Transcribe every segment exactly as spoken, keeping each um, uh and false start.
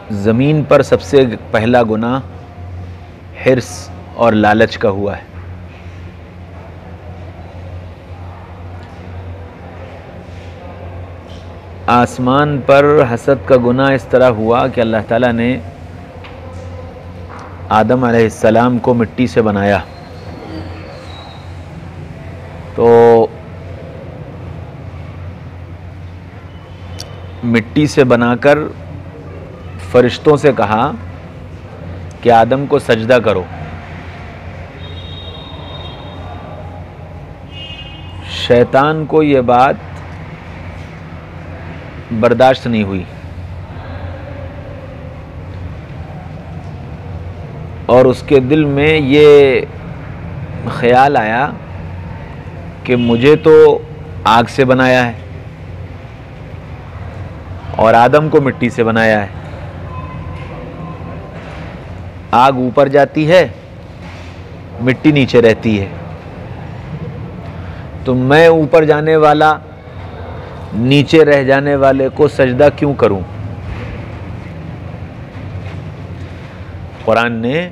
ज़मीन पर सबसे पहला गुनाह हिर्स और लालच का हुआ है। आसमान पर हसद का गुनाह इस तरह हुआ कि अल्लाह ताला ने आदम अलैहिस्सलाम को मिट्टी से बनाया, तो मिट्टी से बनाकर फरिश्तों से कहा कि आदम को सजदा करो। शैतान को ये बात बर्दाश्त नहीं हुई और उसके दिल में ये ख्याल आया कि मुझे तो आग से बनाया है और आदम को मिट्टी से बनाया है। आग ऊपर जाती है, मिट्टी नीचे रहती है, तो मैं ऊपर जाने वाला नीचे रह जाने वाले को सजदा क्यों करूं? कुरान ने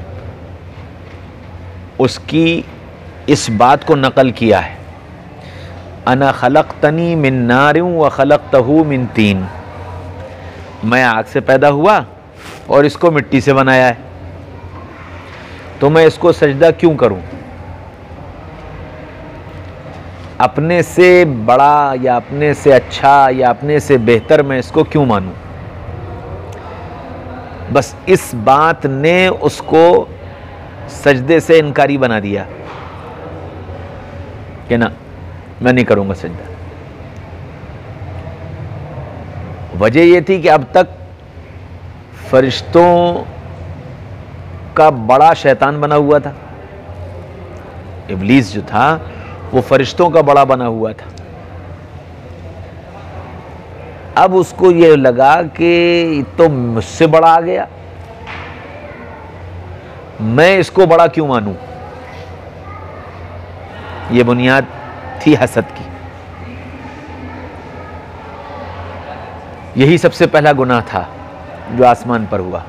उसकी इस बात को नकल किया है, अना खलक़तनी मिन नारिन व खलक़तहू मिन तीन। मैं आग से पैदा हुआ और इसको मिट्टी से बनाया है, तो मैं इसको सजदा क्यों करूं? अपने से बड़ा या अपने से अच्छा या अपने से बेहतर मैं इसको क्यों मानूं? बस इस बात ने उसको सजदे से इनकारी बना दिया कि ना, मैं नहीं करूंगा सजदा। वजह यह थी कि अब तक फरिश्तों का बड़ा शैतान बना हुआ था। इब्लीस जो था वो फरिश्तों का बड़ा बना हुआ था। अब उसको ये लगा कि तो मुझसे बड़ा आ गया, मैं इसको बड़ा क्यों मानूं? ये बुनियाद थी हसद की। यही सबसे पहला गुनाह था जो आसमान पर हुआ।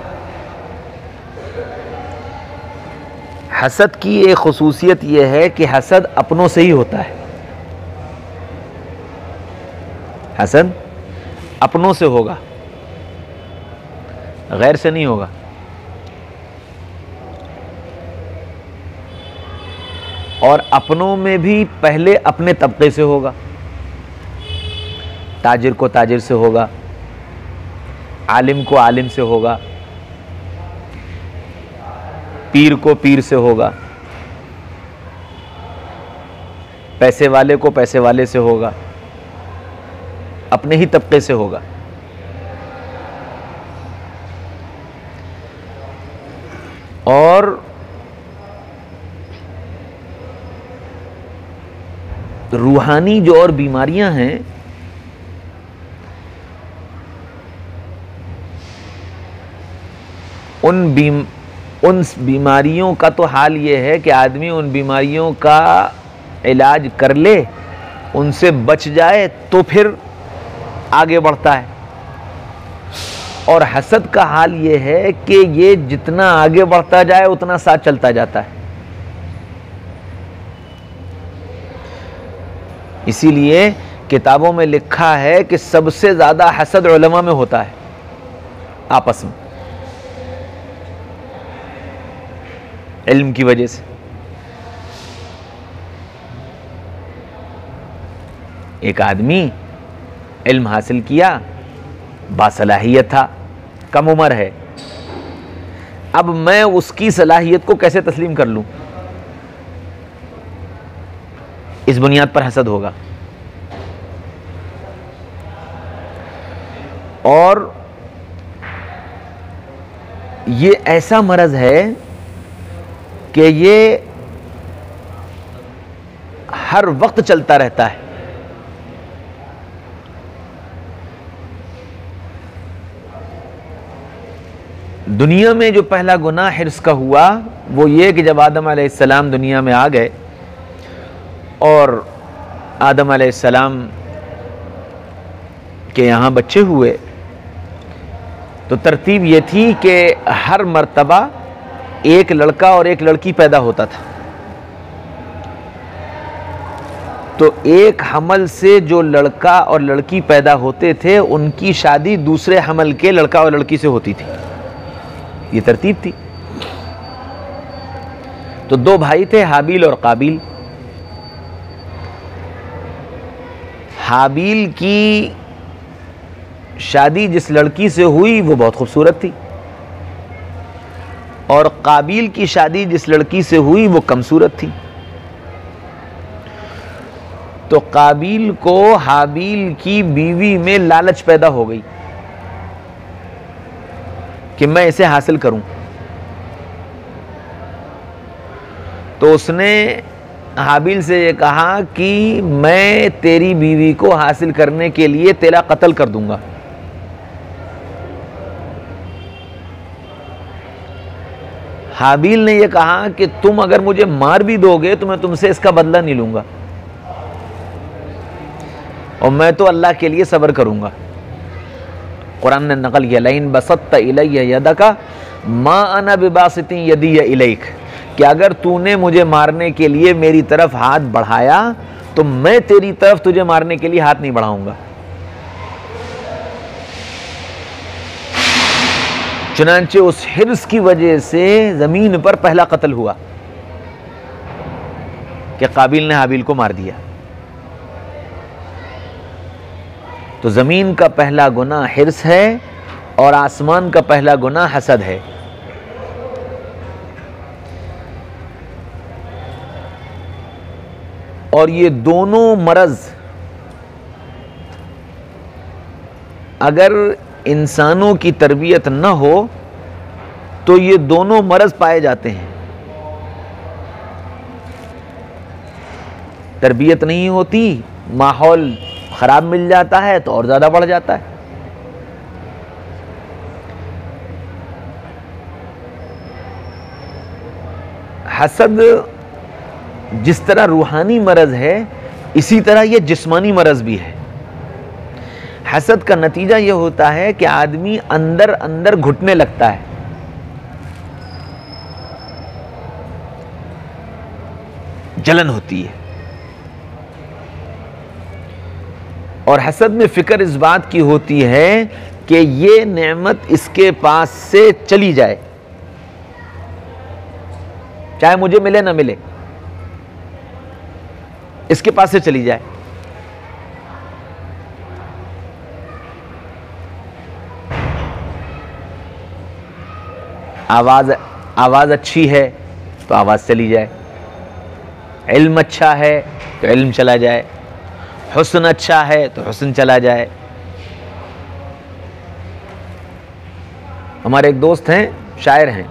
हसद की एक खुसूसियत यह है कि हसद अपनों से ही होता है। हसद अपनों से होगा, गैर से नहीं होगा। और अपनों में भी पहले अपने तबके से होगा। ताजिर को ताजिर से होगा, आलिम को आलिम से होगा, पीर को पीर से होगा, पैसे वाले को पैसे वाले से होगा, अपने ही तबके से होगा। और रूहानी जो और बीमारियां हैं, उन बीम उन बीमारियों का तो हाल ये है कि आदमी उन बीमारियों का इलाज कर ले, उनसे बच जाए तो फिर आगे बढ़ता है। और हसद का हाल ये है कि ये जितना आगे बढ़ता जाए उतना साथ चलता जाता है। इसीलिए किताबों में लिखा है कि सबसे ज्यादा हसद उलमा में होता है, आपस में, इल्म की वजह से। एक आदमी इल्म हासिल किया, बासलाहियत था, कम उम्र है, अब मैं उसकी सलाहियत को कैसे तस्लीम कर लूं? इस बुनियाद पर हसद होगा। और ये ऐसा मरज है कि ये हर वक्त चलता रहता है। दुनिया में जो पहला गुनाह हिर्स का हुआ वो ये कि जब आदम अलैहिस्सलाम दुनिया में आ गए और आदम अलैहिस्सलाम के यहाँ बच्चे हुए तो तरतीब ये थी कि हर मर्तबा एक लड़का और एक लड़की पैदा होता था। तो एक हमल से जो लड़का और लड़की पैदा होते थे उनकी शादी दूसरे हमल के लड़का और लड़की से होती थी। ये तरतीब थी। तो दो भाई थे, हाबील और काबिल। हाबील की शादी जिस लड़की से हुई वो बहुत खूबसूरत थी और काबिल की शादी जिस लड़की से हुई वो कमसूरत थी। तो काबिल को हाबील की बीवी में लालच पैदा हो गई कि मैं इसे हासिल करूं। तो उसने हाबील से ये कहा कि मैं तेरी बीवी को हासिल करने के लिए तेरा कत्ल कर दूंगा। हाबील ने यह कहा कि तुम अगर मुझे मार भी दोगे तो मैं तुमसे इसका बदला नहीं लूंगा और मैं तो अल्लाह के लिए सब्र करूंगा। कुरान ने नकल किया, लइन बसत्त इलैया यदका मा अना बिबासिती यदी इलैक, कि अगर तूने मुझे मारने के लिए मेरी तरफ हाथ बढ़ाया तो मैं तेरी तरफ तुझे मारने के लिए हाथ नहीं बढ़ाऊंगा। चुनांचे उस हिर्स की वजह से जमीन पर पहला कत्ल हुआ कि काबिल ने हाबील को मार दिया। तो जमीन का पहला गुनाह हिर्स है और आसमान का पहला गुनाह हसद है। और ये दोनों मरज अगर इंसानों की तरबियत न हो तो ये दोनों मरज पाए जाते हैं। तरबियत नहीं होती, माहौल खराब मिल जाता है तो और ज्यादा बढ़ जाता है। हसद जिस तरह रूहानी मरज है इसी तरह यह जिस्मानी मरज भी है। हसद का नतीजा यह होता है कि आदमी अंदर अंदर घुटने लगता है, जलन होती है। और हसद में फिक्र इस बात की होती है कि ये नेमत इसके पास से चली जाए, चाहे मुझे मिले ना मिले, इसके पास से चली जाए। आवाज आवाज अच्छी है तो आवाज चली जाए, इल्म अच्छा है तो इल्म चला जाए, हुस्न अच्छा है तो हुस्न चला जाए। हमारे एक दोस्त हैं, शायर हैं,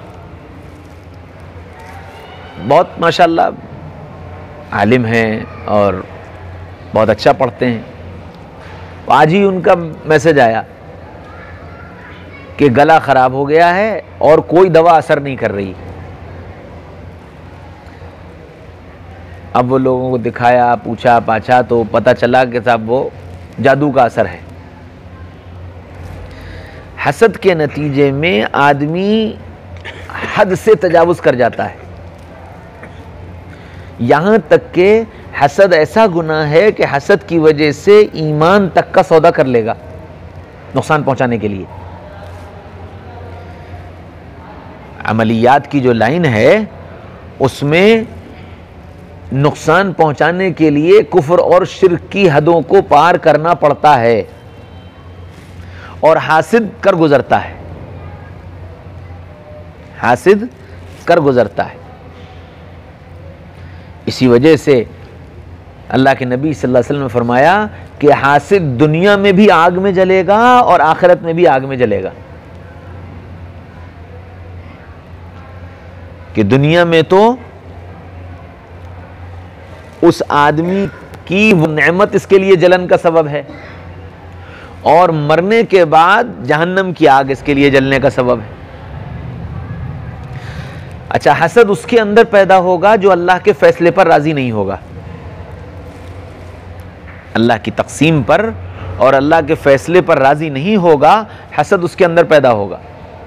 बहुत माशाल्लाह आलिम हैं और बहुत अच्छा पढ़ते हैं। आज ही उनका मैसेज आया कि गला खराब हो गया है और कोई दवा असर नहीं कर रही। अब वो लोगों को दिखाया, पूछा पाछा तो पता चला कि साहब वो जादू का असर है। हसद के नतीजे में आदमी हद से तजावुज कर जाता है, यहां तक कि हसद ऐसा गुनाह है कि हसद की वजह से ईमान तक का सौदा कर लेगा नुकसान पहुंचाने के लिए। अमलियात की जो लाइन है उसमें नुकसान पहुंचाने के लिए कुफ्र और शिर्क की हदों को पार करना पड़ता है और हासिद कर गुजरता है, हासिद कर गुजरता है। इसी वजह से अल्लाह के नबी सल्लल्लाहु अलैहि वसल्लम ने फरमाया कि हासिद दुनिया में भी आग में जलेगा और आखिरत में भी आग में जलेगा। कि दुनिया में तो उस आदमी की वो नेमत इसके लिए जलन का सबब है और मरने के बाद जहन्नम की आग इसके लिए जलने का सबब है। अच्छा, हसद उसके अंदर पैदा होगा जो अल्लाह के फैसले पर राजी नहीं होगा, अल्लाह की तकसीम पर और अल्लाह के फैसले पर राजी नहीं होगा, हसद उसके अंदर पैदा होगा।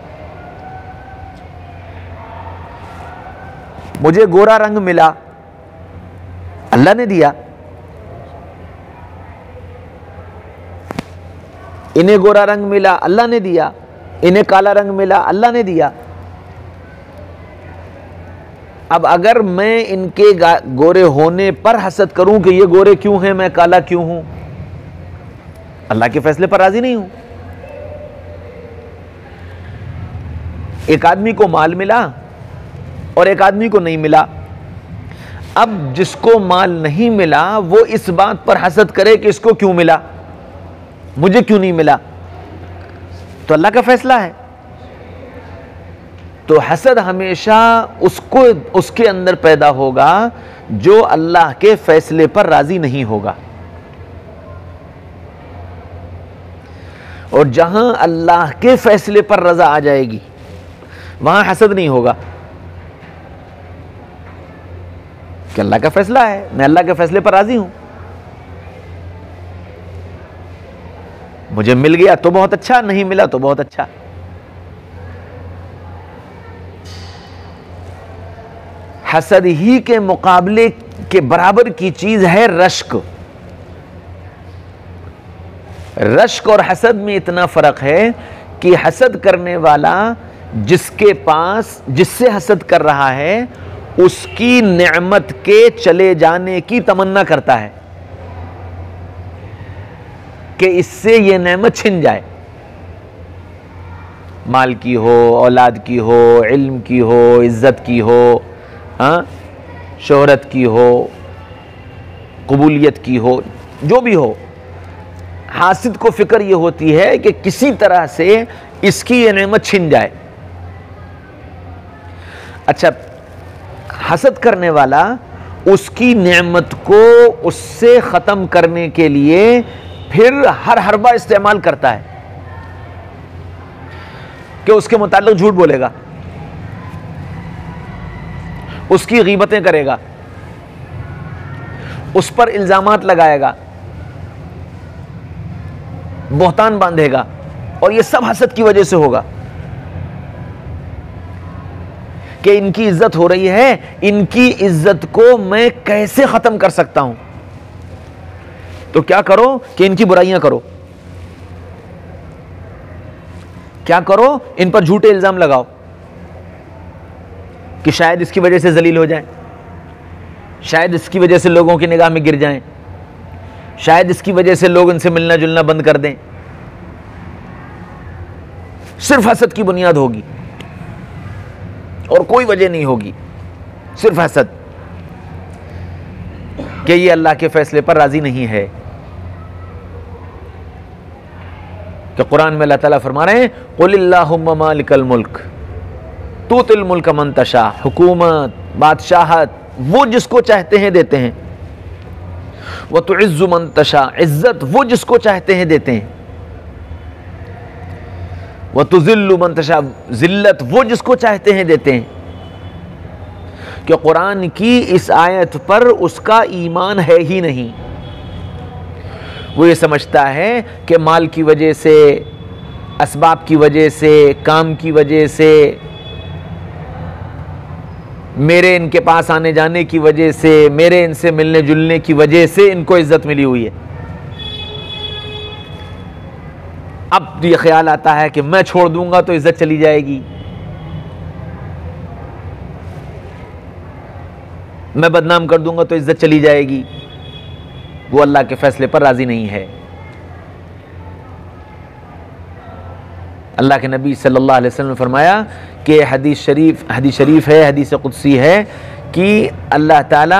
मुझे गोरा रंग मिला, अल्लाह ने दिया, इन्हें गोरा रंग मिला, अल्लाह ने दिया, इन्हें काला रंग मिला, अल्लाह ने दिया। अब अगर मैं इनके गोरे होने पर हसद करूं कि ये गोरे क्यों हैं, मैं काला क्यों हूं, अल्लाह के फैसले पर राजी नहीं हूं। एक आदमी को माल मिला और एक आदमी को नहीं मिला। अब जिसको माल नहीं मिला वो इस बात पर हसद करे कि इसको क्यों मिला, मुझे क्यों नहीं मिला, तो अल्लाह का फैसला है। तो हसद हमेशा उसको उसके अंदर पैदा होगा जो अल्लाह के फैसले पर राजी नहीं होगा। और जहां अल्लाह के फैसले पर रजा आ जाएगी वहां हसद नहीं होगा कि अल्लाह का फैसला है, मैं अल्लाह के फैसले पर राजी हूं, मुझे मिल गया तो बहुत अच्छा, नहीं मिला तो बहुत अच्छा। हसद ही के मुकाबले के बराबर की चीज है रश्क। रश्क और हसद में इतना फर्क है कि हसद करने वाला जिसके पास, जिससे हसद कर रहा है, उसकी नेमत के चले जाने की तमन्ना करता है कि इससे ये नेमत छिन जाए, माल की हो, औलाद की हो, इल्म की हो, इज्जत की हो, हाँ, शोहरत की हो, कबूलियत की हो, जो भी हो। हासिद को फिक्र ये होती है कि किसी तरह से इसकी ये नेमत छिन जाए। अच्छा, हसद करने वाला उसकी नेमत को उससे ख़त्म करने के लिए फिर हर हरबा इस्तेमाल करता है कि उसके मुताल्लिक झूठ बोलेगा, उसकी गीबतें करेगा, उस पर इल्जामात लगाएगा, बोहतान बांधेगा, और ये सब हसद की वजह से होगा कि इनकी इज्जत हो रही है, इनकी इज्जत को मैं कैसे खत्म कर सकता हूं। तो क्या करो कि इनकी बुराइयां करो, क्या करो, इन पर झूठे इल्जाम लगाओ कि शायद इसकी वजह से जलील हो जाएं, शायद इसकी वजह से लोगों की निगाह में गिर जाएं, शायद इसकी वजह से लोग इनसे मिलना जुलना बंद कर दें। सिर्फ हसद की बुनियाद होगी और कोई वजह नहीं होगी, सिर्फ हसद कि ये अल्लाह के फैसले पर राजी नहीं है। कि कुरान में अल्लाह ताला फरमा रहे हैं, कुलिल्लाहुम्मा मालिकल मुल्क तूतिल मुल्क मन तशा, हुकूमत, बादशाहत वो जिसको चाहते हैं देते हैं, व तुइज़्ज़ु मन तशा, इज्जत वो जिसको चाहते हैं देते हैं, व तुज़िल्लु मन तशा, जिल्लत वो जिसको चाहते हैं देते हैं। कि कुरान की इस आयत पर उसका ईमान है ही नहीं। वो ये समझता है कि माल की वजह से, असबाब की वजह से, काम की वजह से, मेरे इनके पास आने जाने की वजह से, मेरे इनसे मिलने जुलने की वजह से इनको इज्जत मिली हुई है। अब ये ख्याल आता है कि मैं छोड़ दूंगा तो इज्जत चली जाएगी, मैं बदनाम कर दूंगा तो इज्जत चली जाएगी। वो अल्लाह के फैसले पर राजी नहीं है। अल्लाह के नबी सल्लल्लाहु अलैहि वसल्लम ने फरमाया कि हदीस शरीफ हदीस शरीफ है, हदीस कुदसी है कि अल्लाह ताला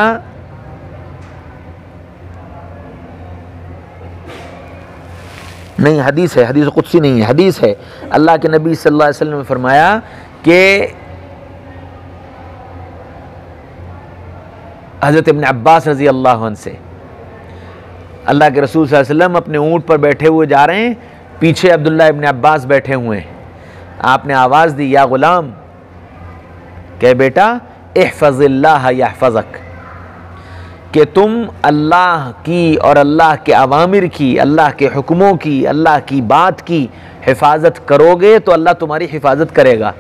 नहीं, हदीस है, हदीस कुदसी नहीं है, हदीस है। अल्लाह के नबी सल्लल्लाहु अलैहि वसल्लम ने फरमाया कि हज़रत इब्न अब्बास रज़ी अल्लाह अन्हु से, अल्लाह के रसूल सल्लल्लाहु अलैहि वसल्लम अपने ऊँट पर बैठे हुए जा रहे हैं, पीछे अब्दुल्ला इब्न अब्बास बैठे हुए हैं। आपने आवाज़ दी, या गुलाम, कह बेटा इहफ़ज़िल्लाह यहफ़ज़क, कि तुम अल्लाह की और अल्लाह के अवामिर की, अल्लाह के हुक्मों की, अल्लाह की बात की हिफाजत करोगे तो अल्लाह तुम्हारी हिफाजत करेगा।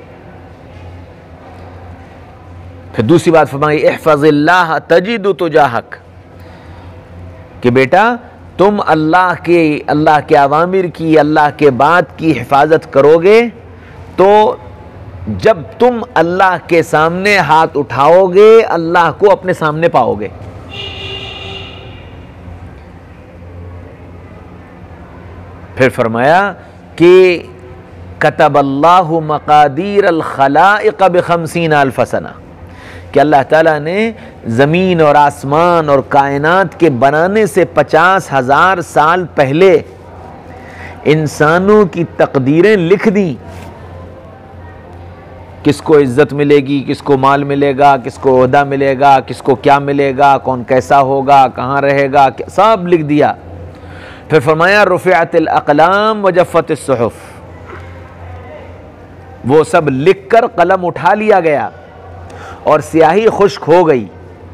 फिर दूसरी बात फरमाई, इहफज़िल्लाह तजिदु तुजाहक, कि बेटा तुम अल्लाह के अल्लाह के अवामिर की, अल्लाह के बात की हिफाजत करोगे तो जब तुम अल्लाह के सामने हाथ उठाओगे अल्लाह को अपने सामने पाओगे। फिर फरमाया कि कतबल्लाहु मकादीर अल खलाइक बिखमसीन अल्फ सना, कि अल्लाह ताला ने ज़मीन और आसमान और कायनात के बनाने से पचास हजार साल पहले इंसानों की तकदीरें लिख दी। किसको इज्जत मिलेगी, किसको माल मिलेगा, किसको ओहदा मिलेगा, किसको क्या मिलेगा, कौन कैसा होगा, कहाँ रहेगा, सब लिख दिया। फिर फरमाया रुफ़िअतिल अक़लाम व जफ़्फ़तिस सुहुफ़, वो सब लिख कर कलम उठा लिया गया और स्याही खुश्क हो गई।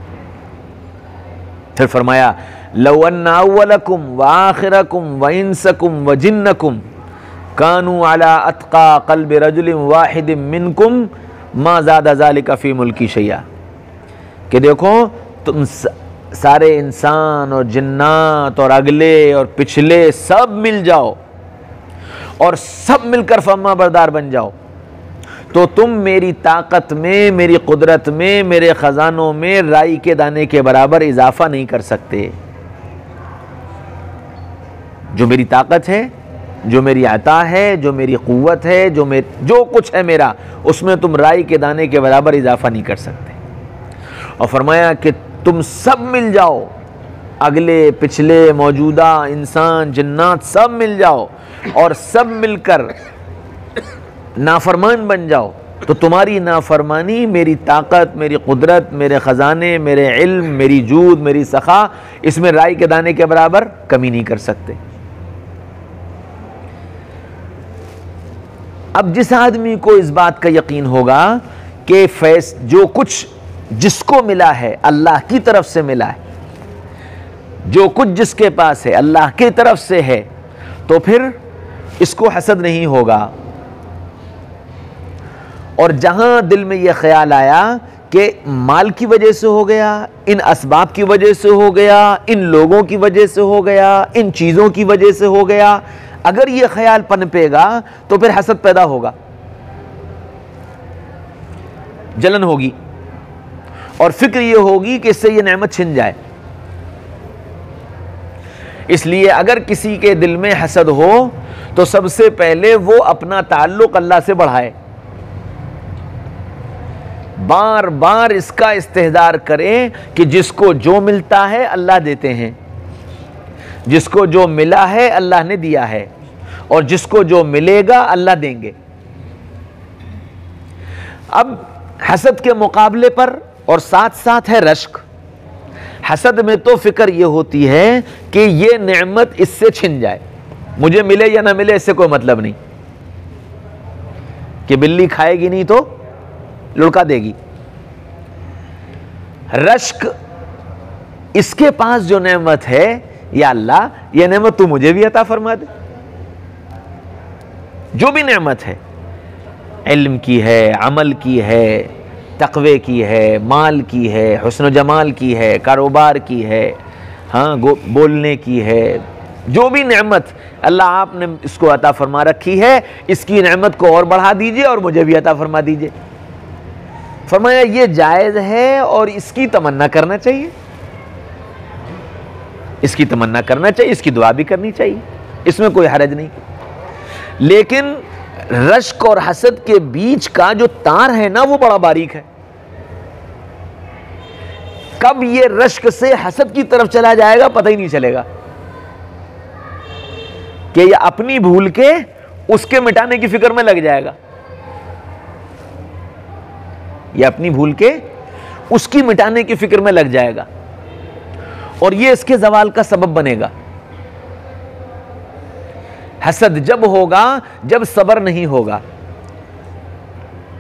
फिर फरमाया लौ अन्ना अव्वलकुम व आखिरकुम व इंसकुम व जिन्नकुम कानू अला अत्क़ा क़ल्बि रजुलिन वाहिदिन मिनकुम मा ज़ादा ज़ालिका फ़ी मुल्की शैया, कि देखो तुम सारे इंसान और जिन्नात और अगले और पिछले सब मिल जाओ और सब मिलकर फर्मा बरदार बन जाओ तो तुम मेरी ताकत में, मेरी कुदरत में, मेरे ख़ज़ानों में राई के दाने के बराबर इजाफा नहीं कर सकते। जो मेरी ताकत है, जो मेरी अता है, जो मेरी क़ुव्वत है, जो मेरे जो कुछ है मेरा, उसमें तुम राई के दाने के बराबर इजाफा नहीं कर सकते। और फरमाया कि तुम सब मिल जाओ, अगले पिछले मौजूदा इंसान जिन्नात सब मिल जाओ और सब मिलकर नाफरमान बन जाओ तो तुम्हारी नाफरमानी मेरी ताकत, मेरी कुदरत, मेरे ख़ज़ाने, मेरे इल्म, मेरी जूद, मेरी सखा, इसमें राई के दाने के बराबर कमी नहीं कर सकते। अब जिस आदमी को इस बात का यकीन होगा कि फैस जो कुछ जिसको मिला है अल्लाह की तरफ से मिला है, जो कुछ जिसके पास है अल्लाह की तरफ से है, तो फिर इसको हसद नहीं होगा। और जहां दिल में यह ख्याल आया कि माल की वजह से हो गया, इन असबाब की वजह से हो गया, इन लोगों की वजह से हो गया, इन चीज़ों की वजह से हो गया, अगर यह ख्याल पनपेगा तो फिर हसद पैदा होगा, जलन होगी और फिक्र यह होगी कि इससे यह नेमत छिन जाए। इसलिए अगर किसी के दिल में हसद हो तो सबसे पहले वो अपना ताल्लुक अल्लाह से बढ़ाए, बार बार इसका इस्तेहदार करें कि जिसको जो मिलता है अल्लाह देते हैं, जिसको जो मिला है अल्लाह ने दिया है और जिसको जो मिलेगा अल्लाह देंगे। अब हसद के मुकाबले पर और साथ साथ है रश्क। हसद में तो फिक्र यह होती है कि यह नेमत इससे छिन जाए, मुझे मिले या ना मिले इससे कोई मतलब नहीं, कि बिल्ली खाएगी नहीं तो लुढ़का देगी। रश्क इसके पास जो नेमत है, या अल्लाह यह नेमत तू मुझे भी अता फरमा दे। जो भी नेमत है, इल्म की है, अमल की है, तक़वे की है, माल की है, हुस्न जमाल की है, कारोबार की है, हाँ बोलने की है, जो भी नेमत अल्लाह आपने इसको अता फरमा रखी है, इसकी नेमत को और बढ़ा दीजिए और मुझे भी अता फरमा दीजिए। फरमाया ये जायज़ है और इसकी तमन्ना करना चाहिए, इसकी तमन्ना करना चाहिए, इसकी दुआ भी करनी चाहिए, इसमें कोई हरज नहीं। लेकिन रश्क और हसद के बीच का जो तार है ना, वो बड़ा बारीक है। कब ये रश्क से हसद की तरफ चला जाएगा पता ही नहीं चलेगा, कि ये अपनी भूल के उसके मिटाने की फिक्र में लग जाएगा, ये अपनी भूल के उसकी मिटाने की फिक्र में लग जाएगा और ये इसके जवाल का सबब बनेगा। हसद जब होगा जब सब्र नहीं होगा।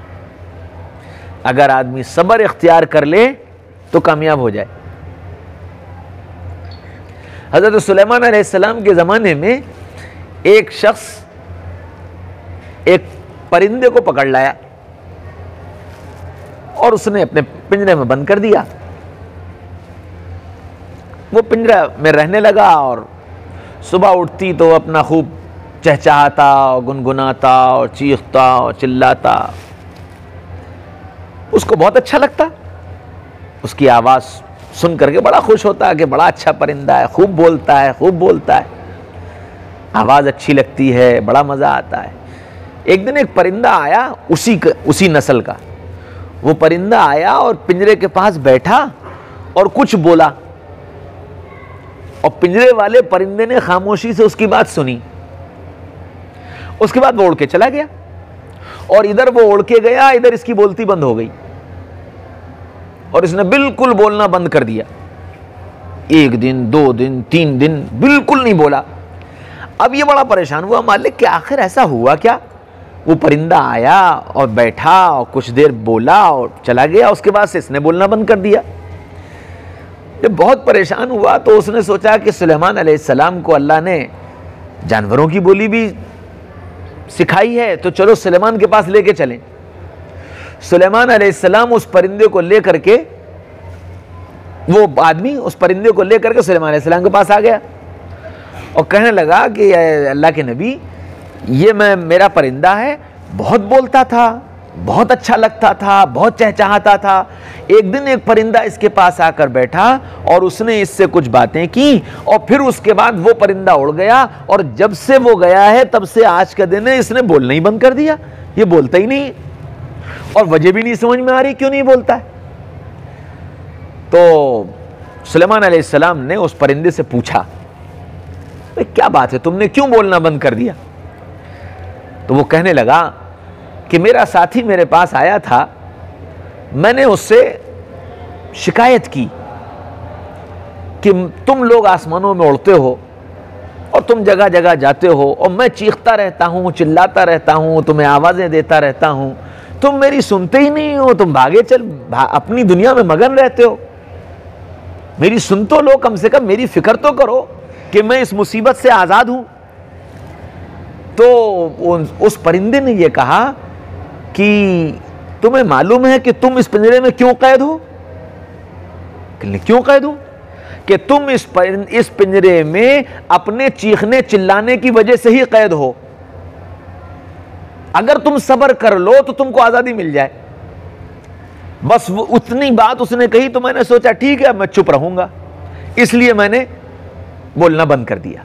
अगर आदमी सब्र इख्तियार कर ले तो कामयाब हो जाए। हज़रत सुलेमान अलैहिस्सलाम के ज़माने में एक शख्स एक परिंदे को पकड़ लाया और उसने अपने पिंजरे में बंद कर दिया। वो पिंजरा में रहने लगा और सुबह उठती तो अपना खूब चहचहाता और गुनगुनाता और चीखता और चिल्लाता। उसको बहुत अच्छा लगता, उसकी आवाज़ सुन करके बड़ा खुश होता कि बड़ा अच्छा परिंदा है, खूब बोलता है, खूब बोलता है, आवाज़ अच्छी लगती है, बड़ा मज़ा आता है। एक दिन एक परिंदा आया उसी उसी नस्ल का, वो परिंदा आया और पिंजरे के पास बैठा और कुछ बोला, और पिंजरे वाले परिंदे ने खामोशी से उसकी बात सुनी। उसके बाद वो उड़ के चला गया और इधर वो उड़ के गया, इधर इसकी बोलती बंद हो गई और इसने बिल्कुल बोलना बंद कर दिया। एक दिन, दो दिन, तीन दिन बिल्कुल नहीं बोला। अब ये बड़ा परेशान हुआ, मालिक कि आखिर ऐसा हुआ क्या? वो परिंदा आया और बैठा और कुछ देर बोला और चला गया, उसके बाद से इसने बोलना बंद कर दिया। जब बहुत परेशान हुआ तो उसने सोचा कि सुलेमान अलैहिस्सलाम को अल्लाह ने जानवरों की बोली भी सिखाई है, तो चलो सुलेमान के पास लेके चलें। सुलेमान अलैहिस्सलाम उस परिंदे को लेकर के, वो आदमी उस परिंदे को लेकर के सुलेमान अलैहिस्सलाम के पास आ गया और कहने लगा कि अल्लाह के नबी, ये मैं मेरा परिंदा है, बहुत बोलता था, बहुत अच्छा लगता था, बहुत चहचहाता था। एक दिन एक परिंदा इसके पास आकर बैठा और उसने इससे कुछ बातें की और फिर उसके बाद वो परिंदा उड़ गया, और जब से वो गया है तब से आज का दिन है इसने बोलना ही बंद कर दिया, ये बोलता ही नहीं और वजह भी नहीं समझ में आ रही क्यों नहीं बोलता है। तो सुलेमान अलैहिस्सलाम ने उस परिंदे से पूछा, क्या बात है, तुमने क्यों बोलना बंद कर दिया? तो वो कहने लगा कि मेरा साथी मेरे पास आया था, मैंने उससे शिकायत की कि तुम लोग आसमानों में उड़ते हो और तुम जगह जगह जाते हो और मैं चीखता रहता हूँ, चिल्लाता रहता हूँ, तुम्हें आवाज़ें देता रहता हूँ, तुम मेरी सुनते ही नहीं हो, तुम भागे चल भा, अपनी दुनिया में मगन रहते हो। मेरी सुन तो लो, कम से कम मेरी फिक्र तो करो कि मैं इस मुसीबत से आज़ाद हूँ। तो उस परिंदे ने यह कहा कि तुम्हें मालूम है कि तुम इस पिंजरे में क्यों कैद हो? क्यों कैद हो? कि तुम इस इस पिंजरे में अपने चीखने चिल्लाने की वजह से ही कैद हो। अगर तुम सब्र कर लो तो तुमको आजादी मिल जाए। बस वो उतनी बात उसने कही तो मैंने सोचा ठीक है, मैं चुप रहूंगा, इसलिए मैंने बोलना बंद कर दिया।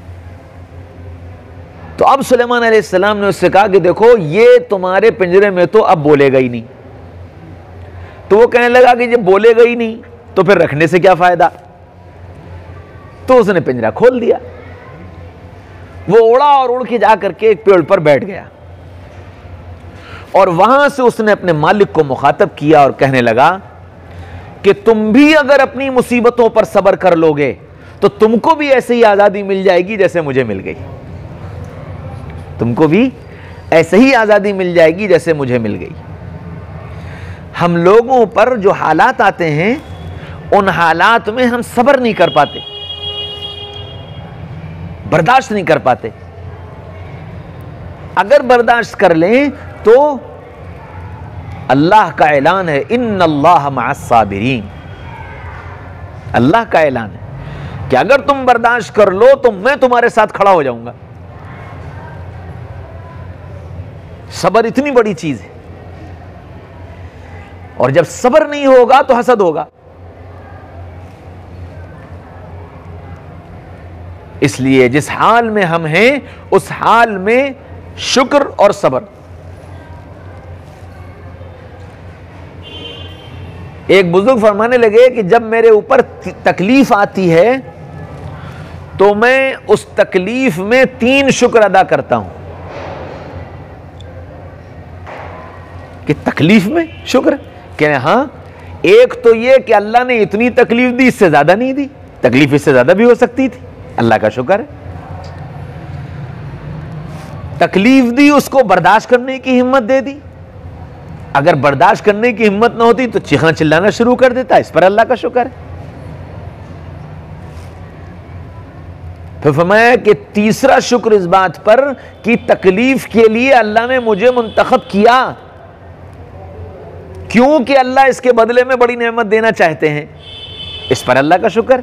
तो अब सुलेमान अलैहिस्सलाम ने उससे कहा कि देखो, ये तुम्हारे पिंजरे में तो अब बोलेगा ही नहीं। तो वो कहने लगा कि जब बोलेगा ही नहीं तो फिर रखने से क्या फायदा। तो उसने पिंजरा खोल दिया, वो उड़ा और उड़ के जाकर के एक पेड़ पर बैठ गया और वहां से उसने अपने मालिक को मुखातब किया और कहने लगा कि तुम भी अगर अपनी मुसीबतों पर सब्र कर लोगे तो तुमको भी ऐसे ही आजादी मिल जाएगी जैसे मुझे मिल गई। तुमको भी ऐसे ही आजादी मिल जाएगी जैसे मुझे मिल गई। हम लोगों पर जो हालात आते हैं उन हालात में हम सब्र नहीं कर पाते, बर्दाश्त नहीं कर पाते। अगर बर्दाश्त कर लें तो अल्लाह का ऐलान है, इन्नल्लाह मअस्साबिरीन। अल्लाह का ऐलान है कि अगर तुम बर्दाश्त कर लो तो मैं तुम्हारे साथ खड़ा हो जाऊंगा। सब्र इतनी बड़ी चीज है, और जब सब्र नहीं होगा तो हसद होगा। इसलिए जिस हाल में हम हैं उस हाल में शुक्र और सब्र। एक बुजुर्ग फरमाने लगे कि जब मेरे ऊपर तकलीफ आती है तो मैं उस तकलीफ में तीन शुक्र अदा करता हूं। कि तकलीफ में शुक्र, कह हां, एक तो ये कि अल्लाह ने इतनी तकलीफ दी, इससे ज्यादा नहीं दी, तकलीफ इससे ज्यादा भी हो सकती थी, अल्लाह का शुक्र है। तकलीफ दी, उसको बर्दाश्त करने की हिम्मत दे दी। अगर बर्दाश्त करने की हिम्मत ना होती तो चीखना चिल्लाना शुरू कर देता, इस पर अल्लाह का शुक्र है। फिर फरमाया कि तीसरा शुक्र इस बात पर कि तकलीफ के लिए अल्लाह ने मुझे मुंतखब किया, क्योंकि अल्लाह इसके बदले में बड़ी नेमत देना चाहते हैं। इस पर अल्लाह का शुक्र।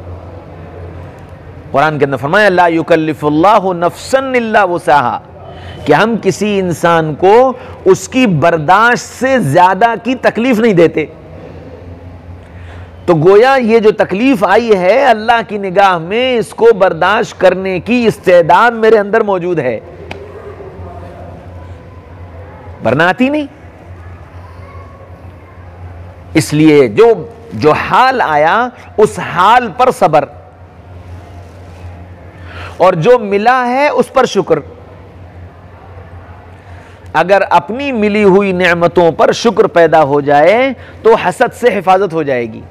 कुरान के अंदर फरमाया ला युकल्लिफुल्लाहु नफ्सन इल्ला वुसअहा, कि हम किसी इंसान को उसकी बर्दाश्त से ज्यादा की तकलीफ नहीं देते। तो गोया ये जो तकलीफ आई है अल्लाह की निगाह में इसको बर्दाश्त करने की इस्तेदाद मेरे अंदर मौजूद है, वरना आती नहीं। इसलिए जो जो हाल आया उस हाल पर सब्र, और जो मिला है उस पर शुक्र। अगर अपनी मिली हुई नेमतों पर शुक्र पैदा हो जाए तो हसद से हिफाजत हो जाएगी,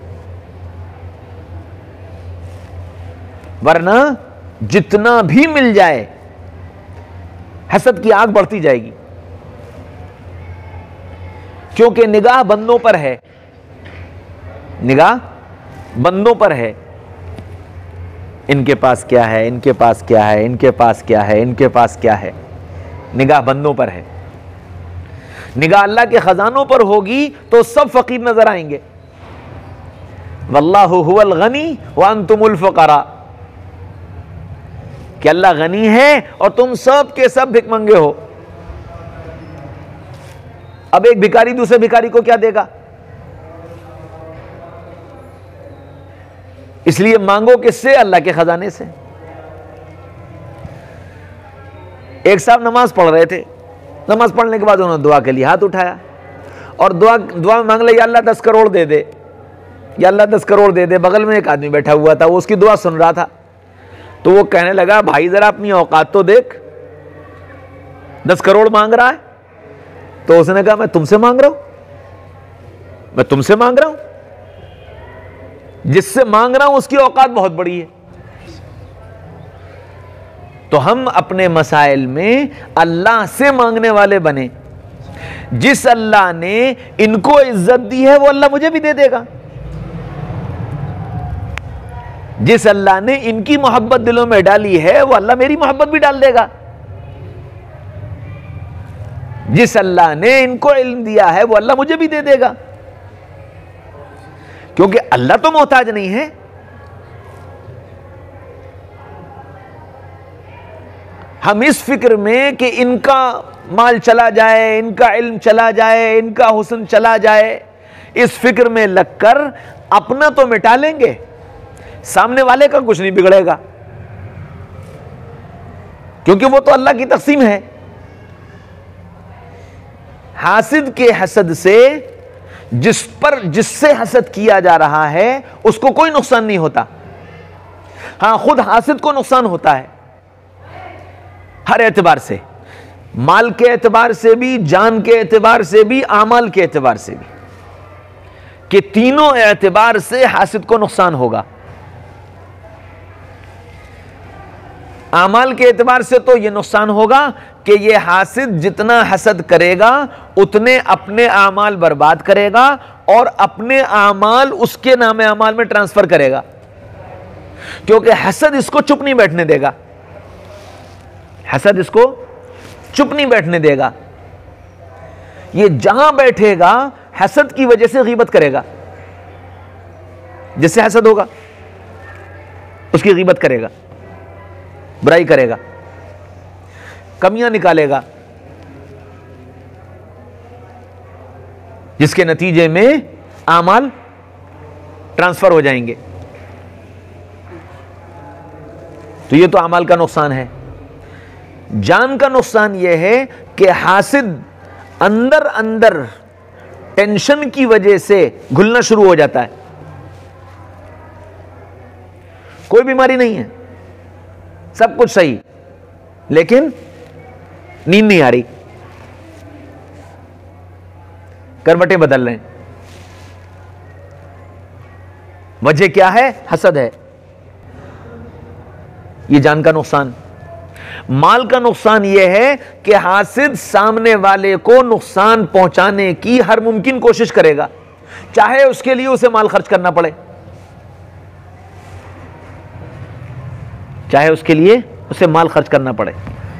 वरना जितना भी मिल जाए हसद की आग बढ़ती जाएगी। क्योंकि निगाह बंदों पर है, निगाह बंदों पर है। इनके पास क्या है, इनके पास क्या है, इनके पास क्या है, इनके पास क्या है। निगाह बंदों पर है। निगाह अल्लाह के खजानों पर होगी तो सब फकीर नजर आएंगे। वल्लाहु हुवल गनी व अंतुमुल फुकरा, कि अल्लाह गनी है और तुम सब के सब भिखमंगे हो। अब एक भिखारी दूसरे भिखारी को क्या देगा? इसलिए मांगो किससे? अल्लाह के खजाने से। एक साहब नमाज पढ़ रहे थे, नमाज पढ़ने के बाद उन्होंने दुआ के लिए हाथ उठाया और दुआ दुआ में मांग ले, या अल्लाह दस करोड़ दे दे, या अल्लाह दस करोड़ दे दे। बगल में एक आदमी बैठा हुआ था, वो उसकी दुआ सुन रहा था। तो वो कहने लगा, भाई जरा अपनी औकात तो देख, दस करोड़ मांग रहा है। तो उसने कहा, मैं तुमसे मांग रहा हूं, मैं तुमसे मांग रहा हूं, जिससे मांग रहा हूं उसकी औकात बहुत बड़ी है। तो हम अपने मसाइल में अल्लाह से मांगने वाले बने। जिस अल्लाह ने इनको इज्जत दी है वो अल्लाह मुझे भी दे देगा। जिस अल्लाह ने इनकी मोहब्बत दिलों में डाली है वो अल्लाह मेरी मोहब्बत भी डाल देगा। जिस अल्लाह ने इनको इल्म दिया है वो अल्लाह मुझे भी दे देगा, क्योंकि अल्लाह तो मोहताज नहीं है। हम इस फिक्र में कि इनका माल चला जाए, इनका इल्म चला जाए, इनका हुस्न चला जाए, इस फिक्र में लगकर अपना तो मिटा लेंगे, सामने वाले का कुछ नहीं बिगड़ेगा, क्योंकि वो तो अल्लाह की तक़सीम है। हासिद के हसद से जिस पर जिससे हसद किया जा रहा है उसको कोई नुकसान नहीं होता। हां, खुद हासिद को नुकसान होता है हर एतबार से, माल के एतबार से भी, जान के एतबार से भी, आमाल के एतबार से भी, कि तीनों एतबार से हासिद को नुकसान होगा। आमाल के एतबार से तो यह नुकसान होगा कि यह हासिद जितना हसद करेगा उतने अपने आमाल बर्बाद करेगा और अपने आमाल उसके नाम आमाल में ट्रांसफर करेगा, क्योंकि हसद इसको चुप नहीं बैठने देगा। हसद इसको चुप नहीं बैठने देगा। ये जहां बैठेगा हसद की वजह से गीबत करेगा। जिससे हसद होगा उसकी गीबत करेगा, बुराई करेगा, कमियां निकालेगा, जिसके नतीजे में आमाल ट्रांसफर हो जाएंगे। तो ये तो आमाल का नुकसान है। जान का नुकसान यह है कि हासिद अंदर अंदर टेंशन की वजह से घुलना शुरू हो जाता है। कोई बीमारी नहीं है, सब कुछ सही, लेकिन नींद नहीं आ रही, करवटें बदल रहे हैं। वजह क्या है? हसद है। यह जान का नुकसान। माल का नुकसान यह है कि हासिद सामने वाले को नुकसान पहुंचाने की हर मुमकिन कोशिश करेगा, चाहे उसके लिए उसे माल खर्च करना पड़े। चाहे उसके लिए उसे माल खर्च करना पड़े।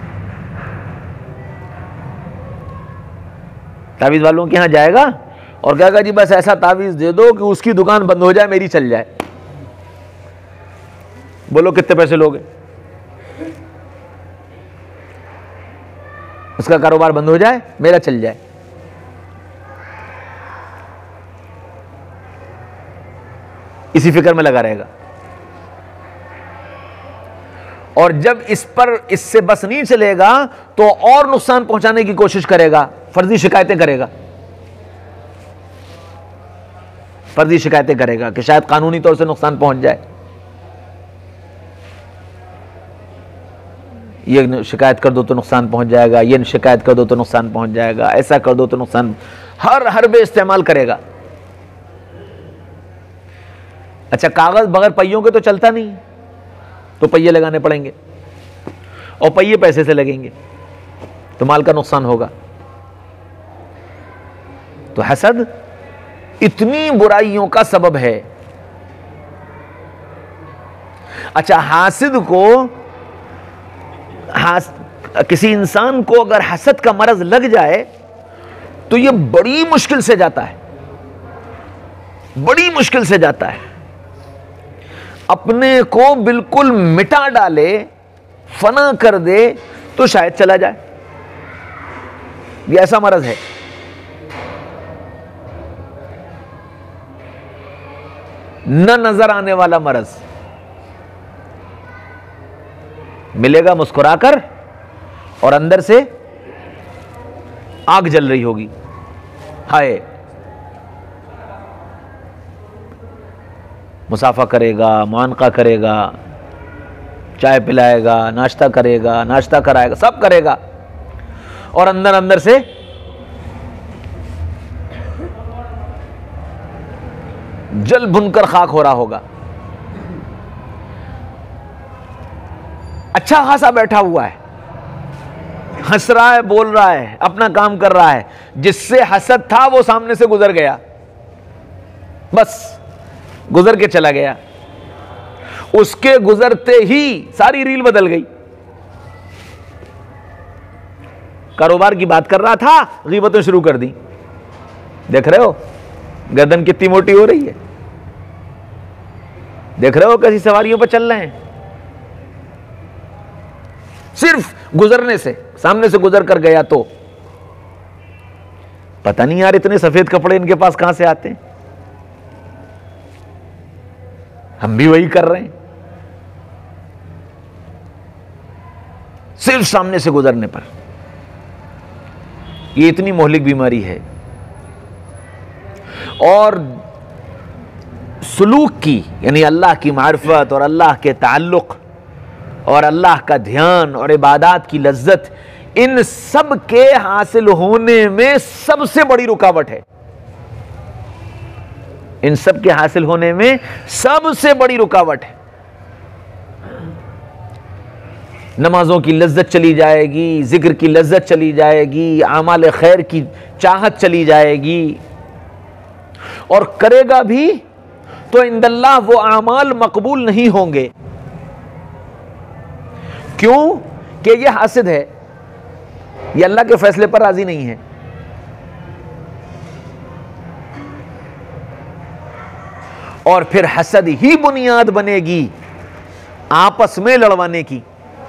तावीज़ वालों के यहाँ जाएगा और कहेगा जी बस ऐसा तावीज़ दे दो कि उसकी दुकान बंद हो जाए, मेरी चल जाए। बोलो कितने पैसे लोगे? उसका कारोबार बंद हो जाए, मेरा चल जाए। इसी फिक्र में लगा रहेगा। और जब इस पर इससे बस नहीं चलेगा तो और नुकसान पहुंचाने की कोशिश करेगा, फर्जी शिकायतें करेगा, फर्जी शिकायतें करेगा कि शायद कानूनी तौर से नुकसान पहुंच जाए। ये शिकायत कर दो तो नुकसान पहुंच जाएगा, ये शिकायत कर दो तो नुकसान पहुंच जाएगा, ऐसा कर दो तो नुकसान, हर हरबे इस्तेमाल करेगा। अच्छा, कागज बगैर पहियों के तो चलता नहीं, तो पहिए लगाने पड़ेंगे और पहिए पैसे से लगेंगे तो माल का नुकसान होगा। तो हसद इतनी बुराइयों का सबब है। अच्छा, हासिद को हास, किसी इंसान को अगर हसद का मरज लग जाए तो यह बड़ी मुश्किल से जाता है, बड़ी मुश्किल से जाता है। अपने को बिल्कुल मिटा डाले, फना कर दे तो शायद चला जाए। यह ऐसा मरज है। न नजर आने वाला मरज, मिलेगा मुस्कुराकर और अंदर से आग जल रही होगी। हाय, मुसाफा करेगा, मुआनका करेगा, चाय पिलाएगा, नाश्ता करेगा, नाश्ता कराएगा, सब करेगा और अंदर अंदर से जल भुनकर खाक हो रहा होगा। अच्छा खासा बैठा हुआ है, हंस रहा है, बोल रहा है, अपना काम कर रहा है। जिससे हसद था वो सामने से गुजर गया, बस गुजर के चला गया। उसके गुजरते ही सारी रील बदल गई। कारोबार की बात कर रहा था, गीबतें शुरू कर दी। देख रहे हो गर्दन कितनी मोटी हो रही है, देख रहे हो कैसी सवारियों पर चल रहे हैं। सिर्फ गुजरने से, सामने से गुजर कर गया तो पता नहीं यार इतने सफेद कपड़े इनके पास कहां से आते हैं, हम भी वही कर रहे हैं। सिर्फ सामने से गुजरने पर। ये इतनी मोहलिक बीमारी है। और सुलूक की, यानी अल्लाह की मारिफत और अल्लाह के ताल्लुक और अल्लाह का ध्यान और इबादत की लज्जत, इन सब के हासिल होने में सबसे बड़ी रुकावट है। इन सब के हासिल होने में सबसे बड़ी रुकावट है। नमाजों की लज्जत चली जाएगी, जिक्र की लज्जत चली जाएगी, आमाल खैर की चाहत चली जाएगी, और करेगा भी तो इंदल्लाह वो आमाल मकबूल नहीं होंगे। क्यों? कि ये हासिद है, ये अल्लाह के फैसले पर राजी नहीं है। और फिर हसद ही बुनियाद बनेगी आपस में लड़वाने की।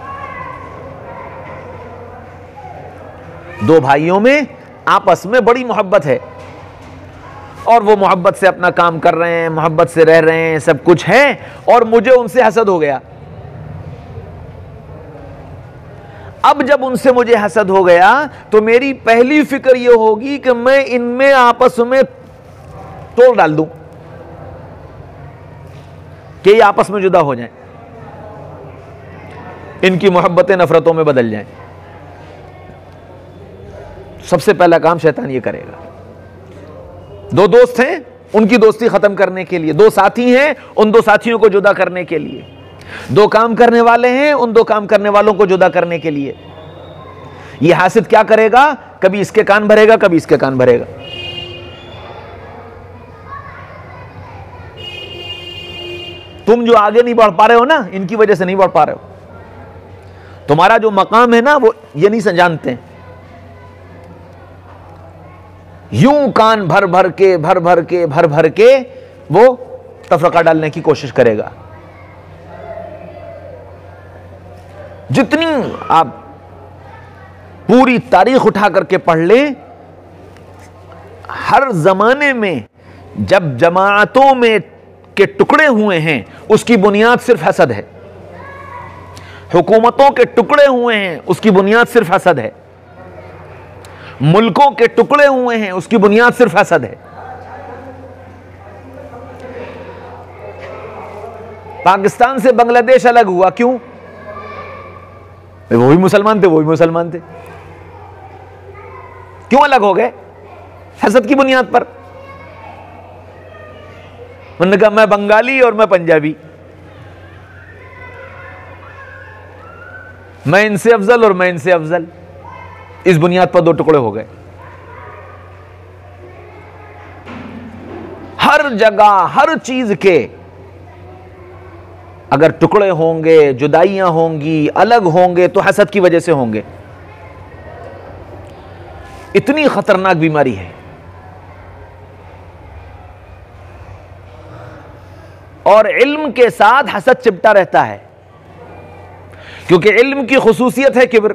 दो भाइयों में आपस में बड़ी मोहब्बत है और वो मोहब्बत से अपना काम कर रहे हैं, मोहब्बत से रह रहे हैं, सब कुछ है, और मुझे उनसे हसद हो गया। अब जब उनसे मुझे हसद हो गया तो मेरी पहली फिक्र यह होगी कि मैं इनमें आपस में तोड़ डाल दूं, कि ये आपस में जुदा हो जाएं, इनकी मोहब्बतें नफरतों में बदल जाएं। सबसे पहला काम शैतान ये करेगा। दो दोस्त हैं, उनकी दोस्ती खत्म करने के लिए, दो साथी हैं, उन दो साथियों को जुदा करने के लिए, दो काम करने वाले हैं, उन दो काम करने वालों को जुदा करने के लिए। ये हासिद क्या करेगा? कभी इसके कान भरेगा, कभी इसके कान भरेगा। तुम जो आगे नहीं बढ़ पा रहे हो ना, इनकी वजह से नहीं बढ़ पा रहे हो। तुम्हारा जो मकाम है ना वो ये नहीं जानते हैं। यूं कान भर भर के भर भर के भर भर के वो तफरका डालने की कोशिश करेगा। जितनी आप पूरी तारीख उठा करके पढ़ लें, हर जमाने में जब जमाअतों में के टुकड़े हुए हैं उसकी बुनियाद सिर्फ हसद है। हुकूमतों के टुकड़े हुए हैं उसकी बुनियाद सिर्फ हसद है। मुल्कों के टुकड़े हुए हैं उसकी बुनियाद सिर्फ हसद है। पाकिस्तान से बांग्लादेश अलग हुआ, क्यों? वो भी मुसलमान थे, वो भी मुसलमान थे, क्यों अलग हो गए? हसद की बुनियाद पर। उन्होंने कहा मैं बंगाली और मैं पंजाबी, मैं इनसे अफजल और मैं इनसे अफजल, इस बुनियाद पर दो टुकड़े हो गए। हर जगह हर चीज के अगर टुकड़े होंगे, जुदाइयां होंगी, अलग होंगे तो हसद की वजह से होंगे। इतनी खतरनाक बीमारी है। और इल्म के साथ हसद चिपटा रहता है, क्योंकि इल्म की खुसूसियत है किब्र।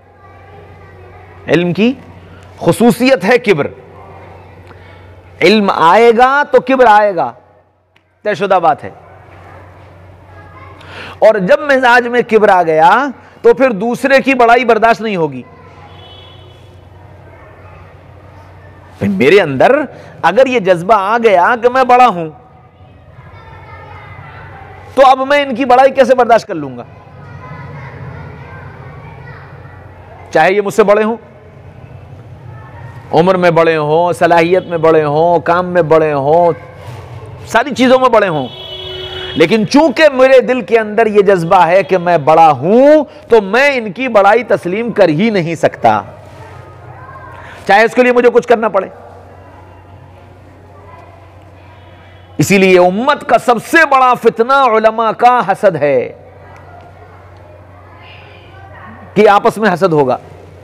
इल्म की खुसूसियत है किब्र। इल्म आएगा तो किब्र आएगा, तयशुदा बात है। और जब मिजाज में किब्र आ गया तो फिर दूसरे की बड़ाई बर्दाश्त नहीं होगी। मेरे अंदर अगर यह जज्बा आ गया कि मैं बड़ा हूं, तो अब मैं इनकी बड़ाई कैसे बर्दाश्त कर लूंगा? चाहे ये मुझसे बड़े हों, उम्र में बड़े हों, सलाहियत में बड़े हों, काम में बड़े हों, सारी चीजों में बड़े हों, लेकिन चूंकि मेरे दिल के अंदर यह जज्बा है कि मैं बड़ा हूं, तो मैं इनकी बड़ाई तस्लीम कर ही नहीं सकता, चाहे इसके लिए मुझे कुछ करना पड़े। इसीलिए उम्मत का सबसे बड़ा फितना उलमा का हसद है कि आपस में हसद होगा।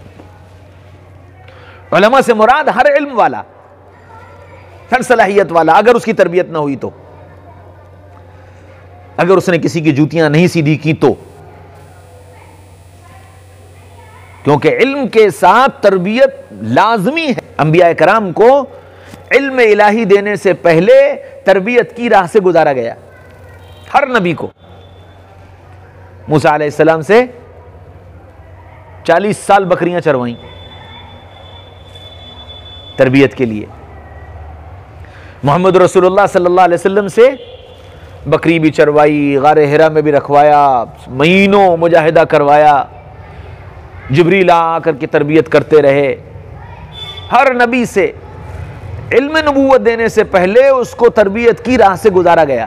उलमा से मुराद हर इल्म वाला, हर सलाहियत वाला, अगर उसकी तरबियत ना हुई तो, अगर उसने किसी की जूतियां नहीं सीधी की तो, क्योंकि इल्म के साथ तरबियत लाजमी है। अंबिया कराम को इल्म इलाही देने से पहले तरबियत की राह से गुजारा गया। हर नबी को मूसा अलैहिस्सलाम से चालीस साल बकरियां चरवाई तरबियत के लिए। मोहम्मद रसूलुल्लाह सल्लल्लाहु अलैहि वसल्लम से बकरी भी चरवाई, गारे हिरा में भी रखवाया, महीनों मुजाहिदा करवाया, जिब्रील आकर के तरबियत करते रहे। हर नबी से इल्म नबूवत देने से पहले उसको तरबियत की राह से गुजारा गया।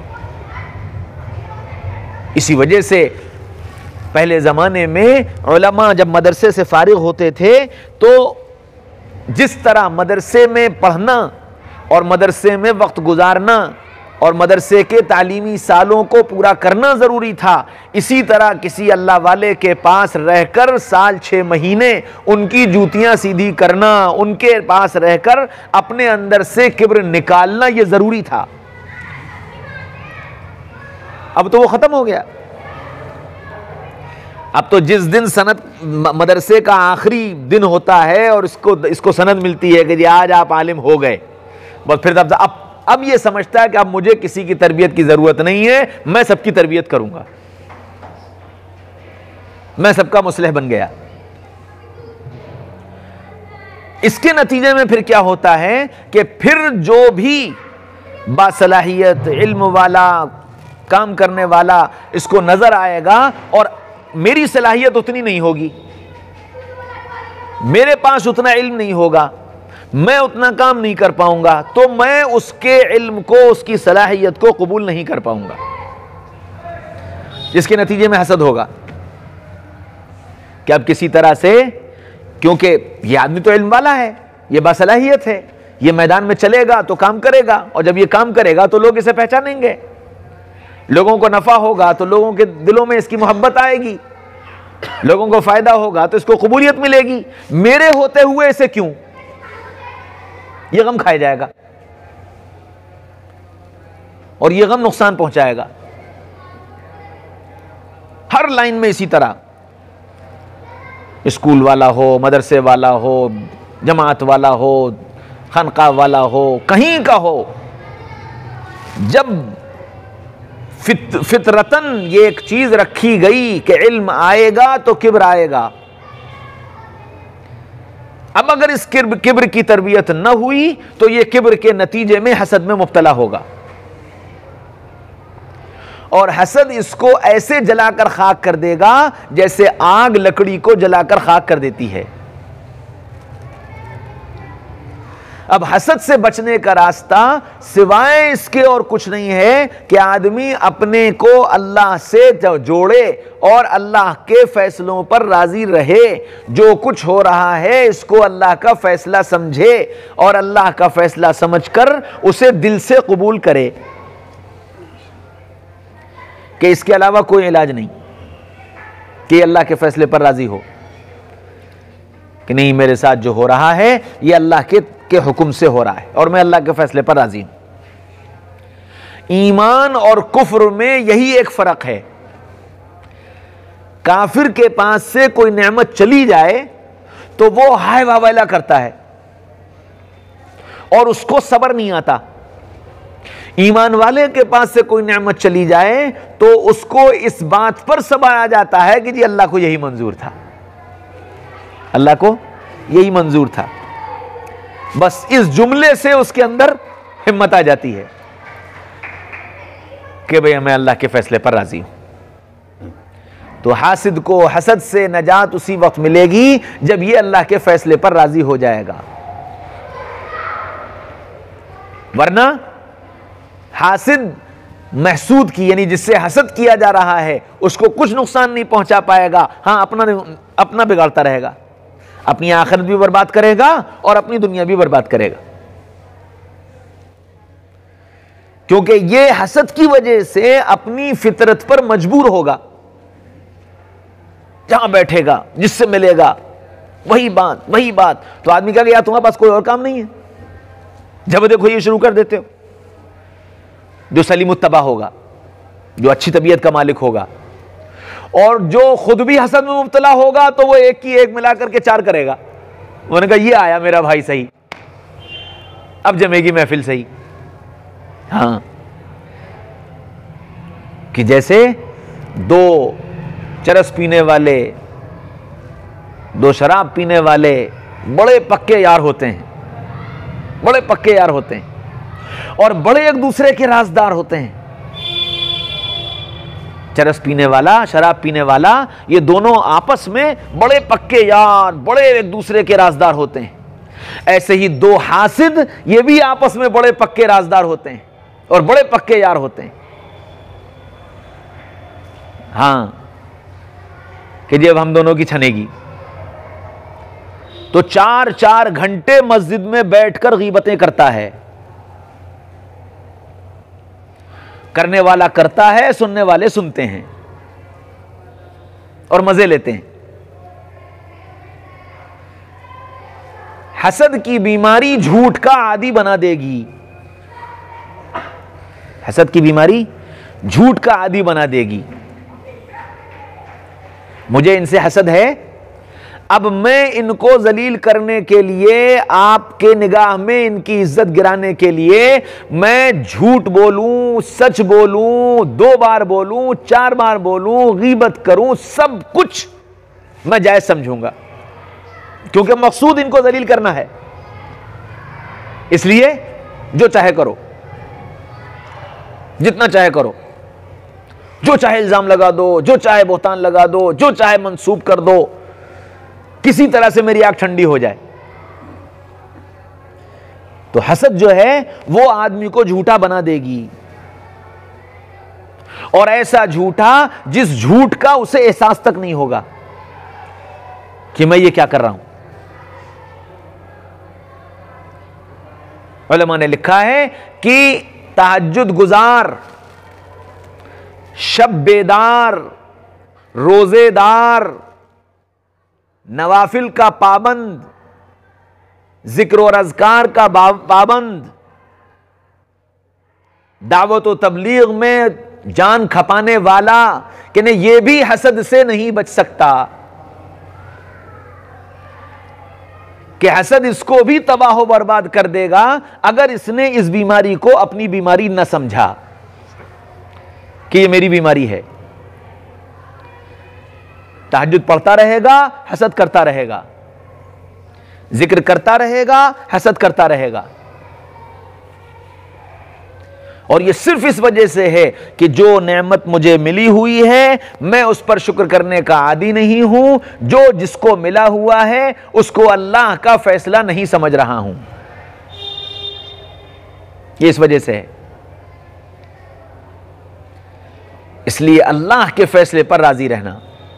इसी वजह से पहले ज़माने में उलमा जब मदरसे से फारिग होते थे तो जिस तरह मदरसे में पढ़ना और मदरसे में वक्त गुजारना और मदरसे के तालीमी सालों को पूरा करना ज़रूरी था, इसी तरह किसी अल्लाह वाले के पास रहकर साल छः महीने उनकी जूतियाँ सीधी करना, उनके पास रहकर अपने अंदर से किब्र निकालना ये ज़रूरी था। अब तो वो ख़त्म हो गया। अब तो जिस दिन सनद मदरसे का आखिरी दिन होता है और इसको इसको सनद मिलती है कि जी आज आप आलिम हो गए, बस फिर तब अब अब ये समझता है कि अब मुझे किसी की तरबियत की जरूरत नहीं है, मैं सबकी तरबियत करूंगा, मैं सबका मुस्लिह बन गया। इसके नतीजे में फिर क्या होता है कि फिर जो भी बासलाहियत इल्म वाला काम करने वाला इसको नजर आएगा और मेरी सलाहियत उतनी नहीं होगी, मेरे पास उतना इल्म नहीं होगा, मैं उतना काम नहीं कर पाऊंगा, तो मैं उसके इल्म को, उसकी सलाहियत को कबूल नहीं कर पाऊंगा, जिसके नतीजे में हसद होगा कि अब किसी तरह से, क्योंकि ये आदमी तो इल्म वाला है, ये बासलाहियत है, ये मैदान में चलेगा तो काम करेगा, और जब ये काम करेगा तो लोग इसे पहचानेंगे, लोगों को नफा होगा तो लोगों के दिलों में इसकी मोहब्बत आएगी, लोगों को फायदा होगा तो इसको कबूलियत मिलेगी, मेरे होते हुए इसे क्यों, यह गम खाया जाएगा और यह गम नुकसान पहुंचाएगा। हर लाइन में इसी तरह, स्कूल वाला हो, मदरसे वाला हो, जमात वाला हो, खानका वाला हो, कहीं का हो, जब फित, फितरतन ये एक चीज रखी गई कि इल्म आएगा तो किब्र आएगा। अब अगर इस किब्र किब्र की तरबियत न हुई तो ये किब्र के नतीजे में हसद में मुब्तला होगा, और हसद इसको ऐसे जलाकर खाक कर देगा जैसे आग लकड़ी को जलाकर खाक कर देती है। अब हसद से बचने का रास्ता सिवाय इसके और कुछ नहीं है कि आदमी अपने को अल्लाह से जोड़े और अल्लाह के फैसलों पर राजी रहे। जो कुछ हो रहा है इसको अल्लाह का फैसला समझे और अल्लाह का फैसला समझकर उसे दिल से कबूल करे कि इसके अलावा कोई इलाज नहीं, कि अल्लाह के फैसले पर राजी हो कि नहीं, मेरे साथ जो हो रहा है ये अल्लाह के के हुक्म से हो रहा है और मैं अल्लाह के फैसले पर राजी हूं। ईमान और कुफ्र में यही एक फर्क है। काफिर के पास से कोई नेमत चली जाए तो वो हाय वावैला करता है और उसको सब्र नहीं आता। ईमान वाले के पास से कोई नेमत चली जाए तो उसको इस बात पर सब्र आ जाता है कि जी अल्लाह को यही मंजूर था, अल्लाह को यही मंजूर था। बस इस जुमले से उसके अंदर हिम्मत आ जाती है कि भाई मैं अल्लाह के फैसले पर राजी हूं। तो हासिद को हसद से नजात उसी वक्त मिलेगी जब ये अल्लाह के फैसले पर राजी हो जाएगा, वरना हासिद महसूद की यानी जिससे हसद किया जा रहा है उसको कुछ नुकसान नहीं पहुंचा पाएगा। हाँ, अपना अपना बिगाड़ता रहेगा, अपनी आखिरत भी बर्बाद करेगा और अपनी दुनिया भी बर्बाद करेगा, क्योंकि ये हसद की वजह से अपनी फितरत पर मजबूर होगा। जहां बैठेगा, जिससे मिलेगा, वही बात वही बात। तो आदमी कहेगा यार तुम्हारे पास कोई और काम नहीं है, जब देखो ये शुरू कर देते हो। जो सलीमुत्तबा होगा, जो अच्छी तबीयत का मालिक होगा, और जो खुद भी हसद में मुब्तला होगा तो वो एक की एक मिलाकर के चार करेगा। उन्होंने कहा ये आया मेरा भाई सही, अब जमेगी महफिल सही। हाँ, कि जैसे दो चरस पीने वाले, दो शराब पीने वाले बड़े पक्के यार होते हैं, बड़े पक्के यार होते हैं और बड़े एक दूसरे के राजदार होते हैं। चरस पीने वाला, शराब पीने वाला, ये दोनों आपस में बड़े पक्के यार, बड़े एक दूसरे के राजदार होते हैं। ऐसे ही दो हासिद ये भी आपस में बड़े पक्के राजदार होते हैं और बड़े पक्के यार होते हैं। हाँ, कि जब हम दोनों की छनेगी तो चार चार घंटे मस्जिद में बैठकर गीबतें करता है। करने वाला करता है, सुनने वाले सुनते हैं और मजे लेते हैं। हसद की बीमारी झूठ का आदी बना देगी, हसद की बीमारी झूठ का आदी बना देगी। मुझे इनसे हसद है, अब मैं इनको जलील करने के लिए, आपके निगाह में इनकी इज्जत गिराने के लिए मैं झूठ बोलूं, सच बोलूं, दो बार बोलूं, चार बार बोलूं, गीबत करूं, सब कुछ मैं जायज समझूंगा, क्योंकि मकसूद इनको जलील करना है। इसलिए जो चाहे करो, जितना चाहे करो, जो चाहे इल्जाम लगा दो, जो चाहे बोहतान लगा दो, जो चाहे मंसूब कर दो, किसी तरह से मेरी आंख ठंडी हो जाए। तो हसद जो है वो आदमी को झूठा बना देगी, और ऐसा झूठा जिस झूठ का उसे एहसास तक नहीं होगा कि मैं ये क्या कर रहा हूं। उलमा ने लिखा है कि तहज्जुद गुजार, शब बेदार, रोजेदार, नवाफिल का पाबंद, जिक्र और अज़कार का पाबंद, दावत व तबलीग में जान खपाने वाला, कि नहीं ये भी हसद से नहीं बच सकता, कि हसद इसको भी तबाह व बर्बाद कर देगा अगर इसने इस बीमारी को अपनी बीमारी न समझा कि ये मेरी बीमारी है। तहज्जुद पढ़ता रहेगा, हसद करता रहेगा, जिक्र करता रहेगा, हसद करता रहेगा। और ये सिर्फ इस वजह से है कि जो नेमत मुझे मिली हुई है मैं उस पर शुक्र करने का आदी नहीं हूं, जो जिसको मिला हुआ है उसको अल्लाह का फैसला नहीं समझ रहा हूं, ये इस वजह से है। इसलिए अल्लाह के फैसले पर राजी रहना।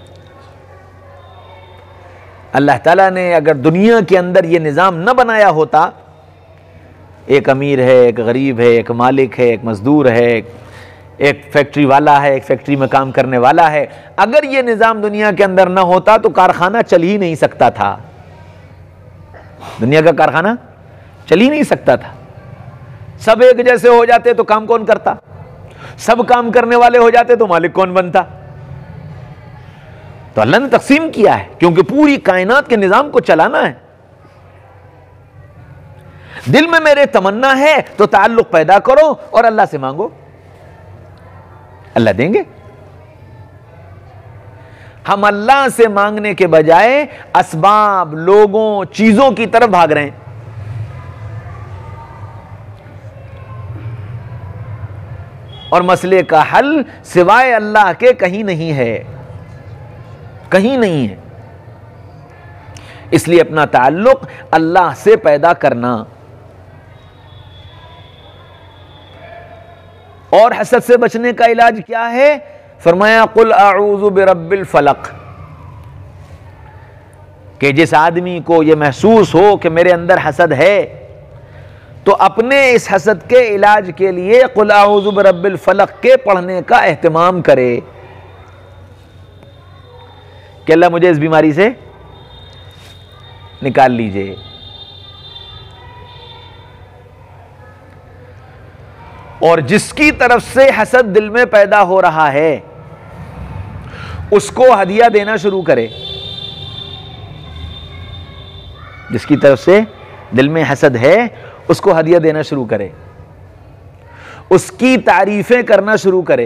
अल्लाह ताला ने अगर दुनिया के अंदर ये निज़ाम न बनाया होता, एक अमीर है, एक गरीब है, एक मालिक है, एक मजदूर है, एक फैक्ट्री वाला है, एक फैक्ट्री में काम करने वाला है, अगर ये निज़ाम दुनिया के अंदर न होता तो कारखाना चल ही नहीं सकता था। दुनिया का कारखाना चल ही नहीं सकता था। सब एक जैसे हो जाते तो काम कौन करता? सब काम करने वाले हो जाते तो मालिक कौन बनता? तो अल्लाह ने तकसीम किया है क्योंकि पूरी कायनात के निजाम को चलाना है। दिल में मेरे तमन्ना है तो ताल्लुक पैदा करो और अल्लाह से मांगो, अल्लाह देंगे। हम अल्लाह से मांगने के बजाय असबाब, लोगों, चीजों की तरफ भाग रहे हैं। और मसले का हल सिवाय अल्लाह के कहीं नहीं है, कहीं नहीं है। इसलिए अपना ताल्लुक अल्लाह से पैदा करना। और हसद से बचने का इलाज क्या है? फरमाया कुल अऊज़ु बिरब्बिल फलक, कि जिस आदमी को यह महसूस हो कि मेरे अंदर हसद है तो अपने इस हसद के इलाज के लिए कुल अऊज़ु बिरब्बिल फलक के पढ़ने का एहतमाम करे कि अल्लाह मुझे इस बीमारी से निकाल लीजिए। और जिसकी तरफ से हसद दिल में पैदा हो रहा है उसको हदिया देना शुरू करे। जिसकी तरफ से दिल में हसद है उसको हदिया देना शुरू करे, उसकी तारीफें करना शुरू करे।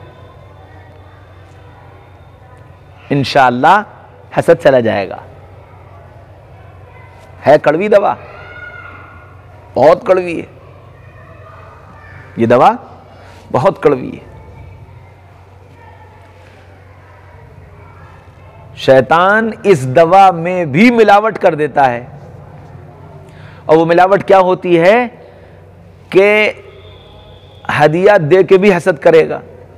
इंशाअल्लाह हसद चला जाएगा। है कड़वी दवा, बहुत कड़वी है ये दवा, बहुत कड़वी है। शैतान इस दवा में भी मिलावट कर देता है। और वो मिलावट क्या होती है कि हदिया दे के भी हसद करेगा,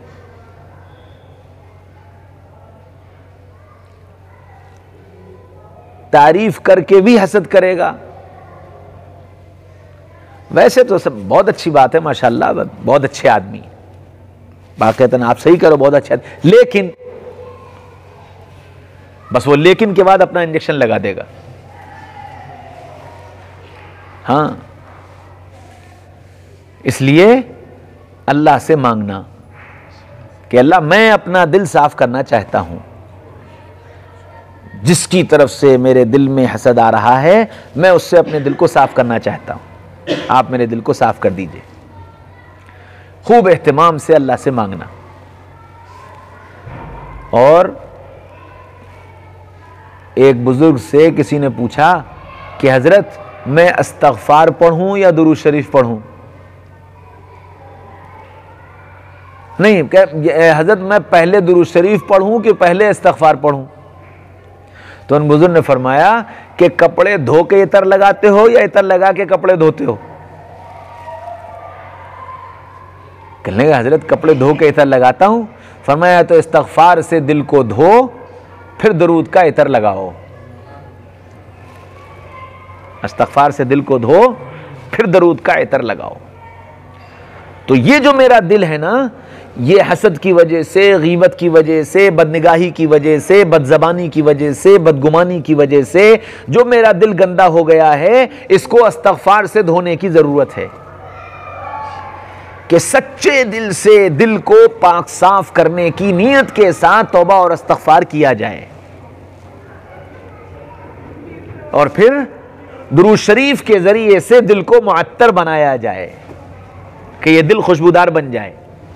तारीफ करके भी हसद करेगा। वैसे तो सब बहुत अच्छी बात है, माशाल्लाह, बहुत अच्छे आदमी, बाक़यतन आप सही करो, बहुत अच्छे आदमी, लेकिन बस वो लेकिन के बाद अपना इंजेक्शन लगा देगा। हाँ, इसलिए अल्लाह से मांगना कि अल्लाह मैं अपना दिल साफ करना चाहता हूं, जिसकी तरफ से मेरे दिल में हसद आ रहा है मैं उससे अपने दिल को साफ करना चाहता हूं, आप मेरे दिल को साफ कर दीजिए। खूब एहतिमाम से अल्लाह से मांगना। और एक बुजुर्ग से किसी ने पूछा कि हजरत मैं इस्तग़फ़ार पढ़ूं या दुरूद शरीफ पढ़ूं? नहीं, हजरत मैं पहले दुरूद शरीफ पढ़ूं कि पहले इस्तग़फ़ार पढ़ूं? तो उन बुजुर्ग ने फरमाया कि कपड़े धो के इतर लगाते हो या इतर लगा के कपड़े धोते हो? कहने लगा हजरत कपड़े धो के इतर लगाता हूं। फरमाया तो इस्तग़फ़ार से दिल को धो, फिर दरूद का इतर लगाओ। इस्तग़फ़ार से दिल को धो, फिर दरूद का इतर लगाओ। तो ये जो मेरा दिल है ना, ये हसद की वजह से, गीबत की वजह से, बदनिगाही की वजह से, बदजबानी की वजह से, बदगुमानी की वजह से जो मेरा दिल गंदा हो गया है, इसको इस्तग़फ़ार से धोने की ज़रूरत है कि सच्चे दिल से दिल को पाक साफ करने की नीयत के साथ तौबा और इस्तग़फ़ार किया जाए और फिर दुरूद शरीफ के ज़रिए से दिल को मुअत्तर बनाया जाए कि ये दिल खुशबूदार बन जाए।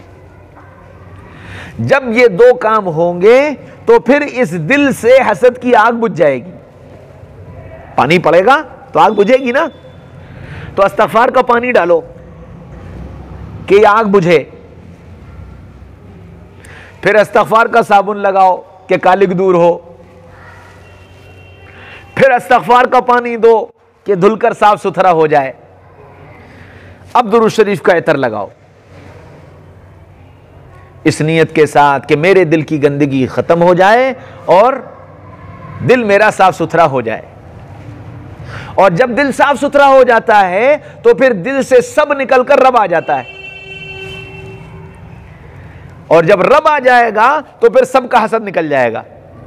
जब ये दो काम होंगे तो फिर इस दिल से हसद की आग बुझ जाएगी। पानी पड़ेगा तो आग बुझेगी ना, तो इस्तग़फ़ार का पानी डालो कि आग बुझे, फिर इस्तग़फ़ार का साबुन लगाओ कि कालिक दूर हो, फिर इस्तग़फ़ार का पानी दो कि धुलकर साफ सुथरा हो जाए। अब दुरूद शरीफ का इतर लगाओ इस नीयत के साथ कि मेरे दिल की गंदगी खत्म हो जाए और दिल मेरा साफ सुथरा हो जाए। और जब दिल साफ सुथरा हो जाता है तो फिर दिल से सब निकलकर रब आ जाता है, और जब रब आ जाएगा तो फिर सबका हसद निकल जाएगा।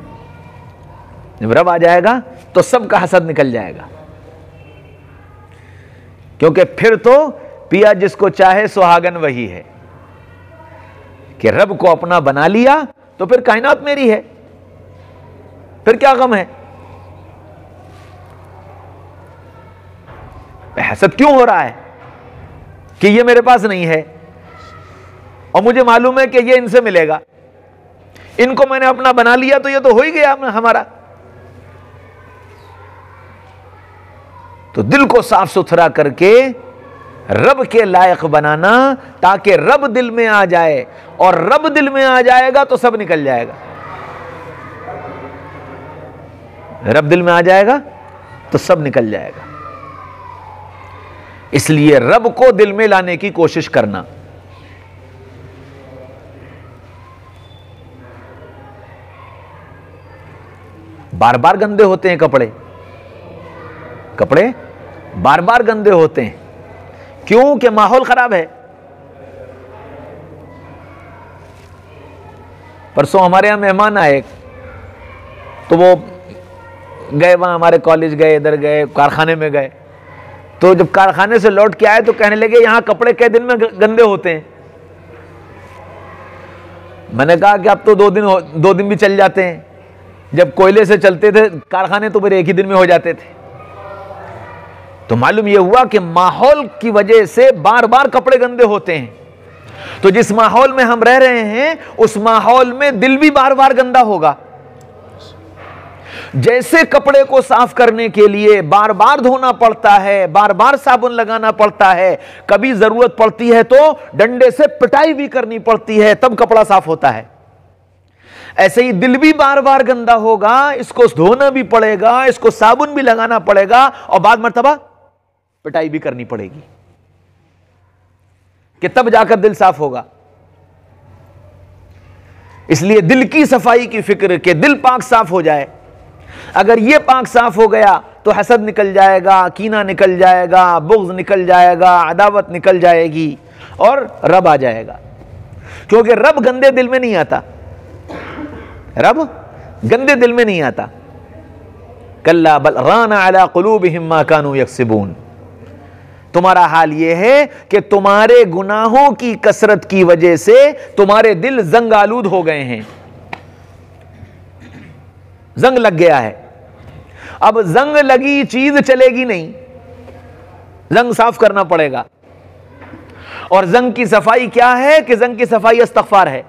जब रब आ जाएगा तो सबका हसद निकल जाएगा, क्योंकि फिर तो पिया जिसको चाहे सुहागन वही है कि रब को अपना बना लिया तो फिर कायनात मेरी है, फिर क्या गम है। हसद क्यों हो रहा है कि ये मेरे पास नहीं है और मुझे मालूम है कि ये इनसे मिलेगा, इनको मैंने अपना बना लिया तो ये तो हो ही गया हमारा। तो दिल को साफ सुथरा करके रब के लायक बनाना ताकि रब दिल में आ जाए, और रब दिल में आ जाएगा तो सब निकल जाएगा। रब दिल में आ जाएगा तो सब निकल जाएगा। इसलिए रब को दिल में लाने की कोशिश करना। बार बार गंदे होते हैं कपड़े, कपड़े बार बार गंदे होते हैं, क्यों कि माहौल खराब है। परसों हमारे यहां मेहमान आए तो वो गए वहां, हमारे कॉलेज गए, इधर गए, कारखाने में गए, तो जब कारखाने से लौट के आए तो कहने लगे यहां कपड़े कई दिन में गंदे होते हैं। मैंने कहा कि अब तो दो दिन दो दिन भी चल जाते हैं, जब कोयले से चलते थे कारखाने तो फिर एक ही दिन में हो जाते थे। तो मालूम यह हुआ कि माहौल की वजह से बार बार कपड़े गंदे होते हैं। तो जिस माहौल में हम रह रहे हैं उस माहौल में दिल भी बार बार गंदा होगा। जैसे कपड़े को साफ करने के लिए बार बार धोना पड़ता है, बार बार साबुन लगाना पड़ता है, कभी जरूरत पड़ती है तो डंडे से पिटाई भी करनी पड़ती है, तब कपड़ा साफ होता है। ऐसे ही दिल भी बार बार गंदा होगा, इसको धोना भी पड़ेगा, इसको साबुन भी लगाना पड़ेगा और बाद मर्तबा पिटाई भी करनी पड़ेगी कि तब जाकर दिल साफ होगा। इसलिए दिल की सफाई की फिक्र के दिल पाक साफ हो जाए। अगर यह पाक साफ हो गया तो हसद निकल जाएगा, कीना निकल जाएगा, बुग़्ज़ निकल जाएगा, अदावत निकल जाएगी और रब आ जाएगा। क्योंकि रब गंदे दिल में नहीं आता, रब गंदे दिल में नहीं आता। कल्ला बल राना अला क़ुलूबिहिम मा कानू यक्सिबून। तुम्हारा हाल यह है कि तुम्हारे गुनाहों की कसरत की वजह से तुम्हारे दिल जंग आलूद हो गए हैं, जंग लग गया है। अब जंग लगी चीज चलेगी नहीं, जंग साफ करना पड़ेगा। और जंग की सफाई क्या है कि जंग की सफाई इस्तग़फ़ार है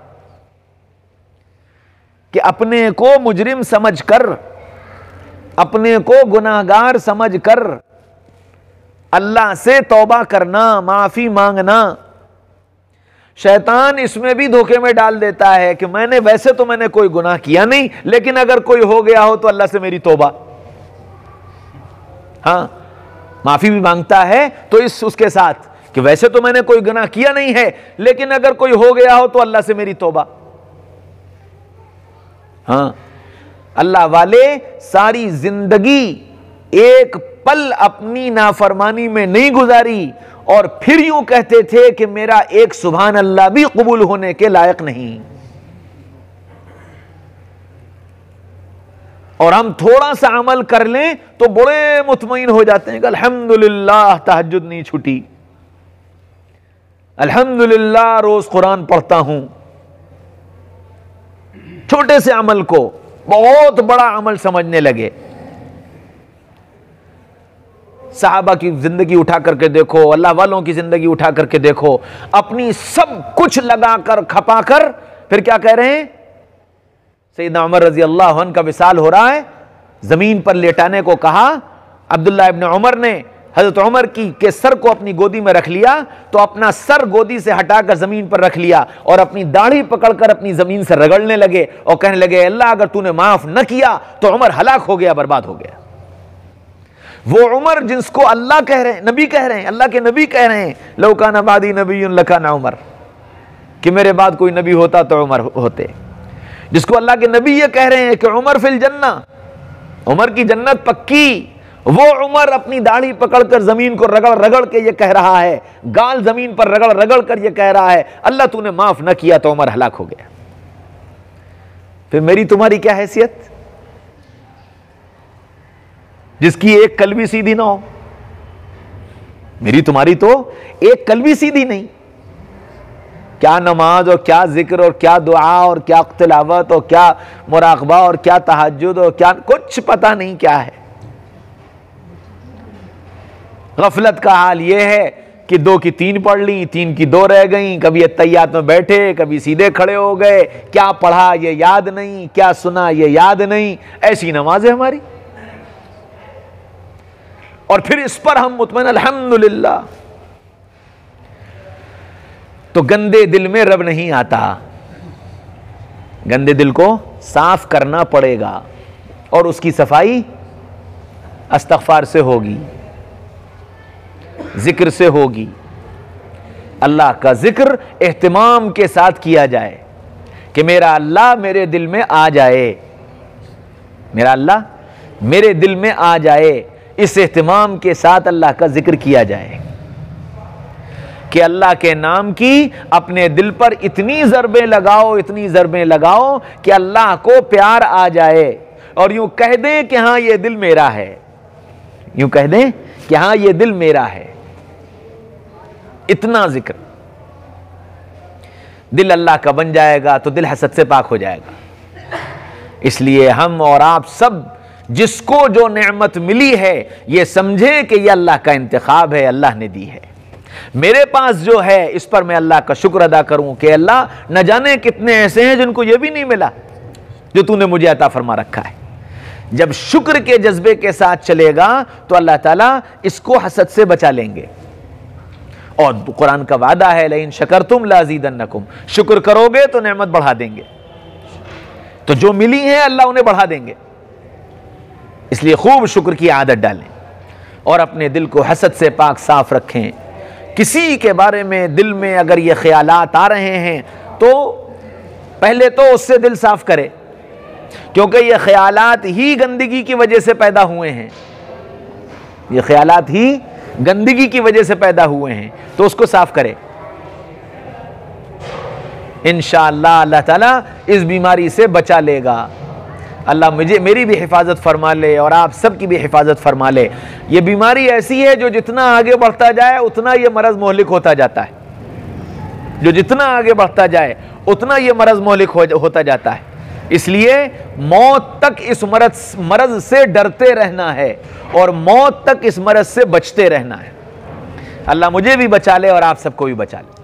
कि अपने को मुजरिम समझकर, अपने को गुनाहगार समझकर अल्लाह से तौबा करना, माफी मांगना। शैतान इसमें भी धोखे में डाल देता है कि मैंने वैसे तो मैंने कोई गुनाह किया नहीं, लेकिन अगर कोई हो गया हो तो अल्लाह से मेरी तौबा। हाँ, माफी भी मांगता है तो इस उसके साथ कि वैसे तो मैंने कोई गुनाह किया नहीं है, लेकिन अगर कोई हो गया हो तो अल्लाह से मेरी तौबा। हाँ, अल्लाह वाले सारी जिंदगी एक पल अपनी नाफरमानी में नहीं गुजारी और फिर यूं कहते थे कि मेरा एक सुभान अल्लाह भी कबूल होने के लायक नहीं। और हम थोड़ा सा अमल कर लें तो बड़े मुतमईन हो जाते हैं कि अल्हम्दुलिल्लाह तहज्जुद नहीं छूटी, अल्हम्दुलिल्लाह रोज कुरान पढ़ता हूं। छोटे से अमल को बहुत बड़ा अमल समझने लगे। सहाबा की जिंदगी उठा करके देखो, अल्लाह वालों की जिंदगी उठा करके देखो, अपनी सब कुछ लगाकर खपाकर फिर क्या कह रहे हैं? सैयदना उमर रजी अल्लाह अन्हु का विसाल हो रहा है, जमीन पर लेटाने को कहा। अब्दुल्लाह इब्न उमर ने हजरत उमर की के सर को अपनी गोदी में रख लिया, तो अपना सर गोदी से हटाकर जमीन पर रख लिया और अपनी दाढ़ी पकड़कर अपनी जमीन से रगड़ने लगे और कहने लगे, अल्लाह अगर तूने माफ न किया तो उमर हलाक हो गया, बर्बाद हो गया। वो उमर जिसको अल्लाह कह रहे हैं, नबी कह रहे हैं, अल्लाह के नबी कह रहे हैं, लौ काना बादी नबियुन लकाना उमर, कि मेरे बाद कोई नबी होता तो उमर होते। जिसको अल्लाह के नबी ये कह रहे हैं कि उमर फिल जन्ना, उमर की जन्नत पक्की, वो उमर अपनी दाढ़ी पकड़कर जमीन को रगड़ रगड़ के ये कह रहा है, गाल जमीन पर रगड़ रगड़ कर ये कह रहा है, अल्लाह तूने माफ न किया तो उमर हलाक हो गया। फिर मेरी तुम्हारी क्या हैसियत, जिसकी एक कल भी सीधी ना हो? मेरी तुम्हारी तो एक कल भी सीधी नहीं। क्या नमाज और क्या जिक्र और क्या दुआ और क्या तिलावत और क्या मुराकबा और क्या तहज्जुद और क्या, कुछ पता नहीं क्या है। गफलत का हाल यह है कि दो की तीन पढ़ ली, तीन की दो रह गई, कभी अत्तहियात में बैठे, कभी सीधे खड़े हो गए, क्या पढ़ा ये याद नहीं, क्या सुना ये याद नहीं, ऐसी नमाज है हमारी। और फिर इस पर हम मुतमईन अल्हम्दुलिल्लाह। तो गंदे दिल में रब नहीं आता, गंदे दिल को साफ करना पड़ेगा और उसकी सफाई इस्तिग़फ़ार से होगी, जिक्र से होगी। अल्लाह का जिक्र एहतिमाम के साथ किया जाए कि मेरा अल्लाह मेरे दिल में आ जाए, मेरा अल्लाह मेरे दिल में आ जाए। इस एहतिमाम के साथ अल्लाह का जिक्र किया जाए कि अल्लाह के नाम की अपने दिल पर इतनी ज़रबें लगाओ, इतनी ज़रबें लगाओ कि अल्लाह को प्यार आ जाए और यूं कह दें कि हाँ ये दिल मेरा है, यूं कह दें कि हाँ ये दिल मेरा है। इतना जिक्र दिल अल्लाह का बन जाएगा तो दिल हसद से पाक हो जाएगा। इसलिए हम और आप सब जिसको जो नेमत मिली है ये समझे कि ये अल्लाह का इंतखाब है, अल्लाह ने दी है। मेरे पास जो है इस पर मैं अल्लाह का शुक्र अदा करूं कि अल्लाह न जाने कितने ऐसे हैं जिनको ये भी नहीं मिला जो तूने मुझे अता फरमा रखा है। जब शुक्र के जज्बे के साथ चलेगा तो अल्लाह ताला इसको हसद से बचा लेंगे। और कुरान का वादा है, लइन शकरतुम लाज़ीदन्नकुम, शुक्र करोगे तो नेमत बढ़ा देंगे। तो जो मिली है अल्लाह उन्हें बढ़ा देंगे। इसलिए खूब शुक्र की आदत डालें और अपने दिल को हसद से पाक साफ रखें। किसी के बारे में दिल में अगर ये ख्यालात आ रहे हैं तो पहले तो उससे दिल साफ करे, क्योंकि ये ख्यालात ही गंदगी की वजह से पैदा हुए हैं, ये ख्यालात ही गंदगी की वजह से पैदा हुए हैं, तो उसको साफ करे। इंशाअल्लाह अल्लाह ताला इस बीमारी से बचा लेगा। अल्लाह मुझे मेरी भी हिफाजत फरमा ले और आप सब की भी हिफाजत फरमा ले। ये बीमारी ऐसी है जो जितना आगे बढ़ता जाए उतना ये मरज मोहलिक होता जाता है, जो जितना आगे बढ़ता जाए उतना ये मरज मोहलिक हो, होता जाता है। इसलिए मौत तक इस मरज मरज से डरते रहना है और मौत तक इस मरज से बचते रहना है। अल्लाह मुझे भी बचा ले और आप सबको भी बचा ले।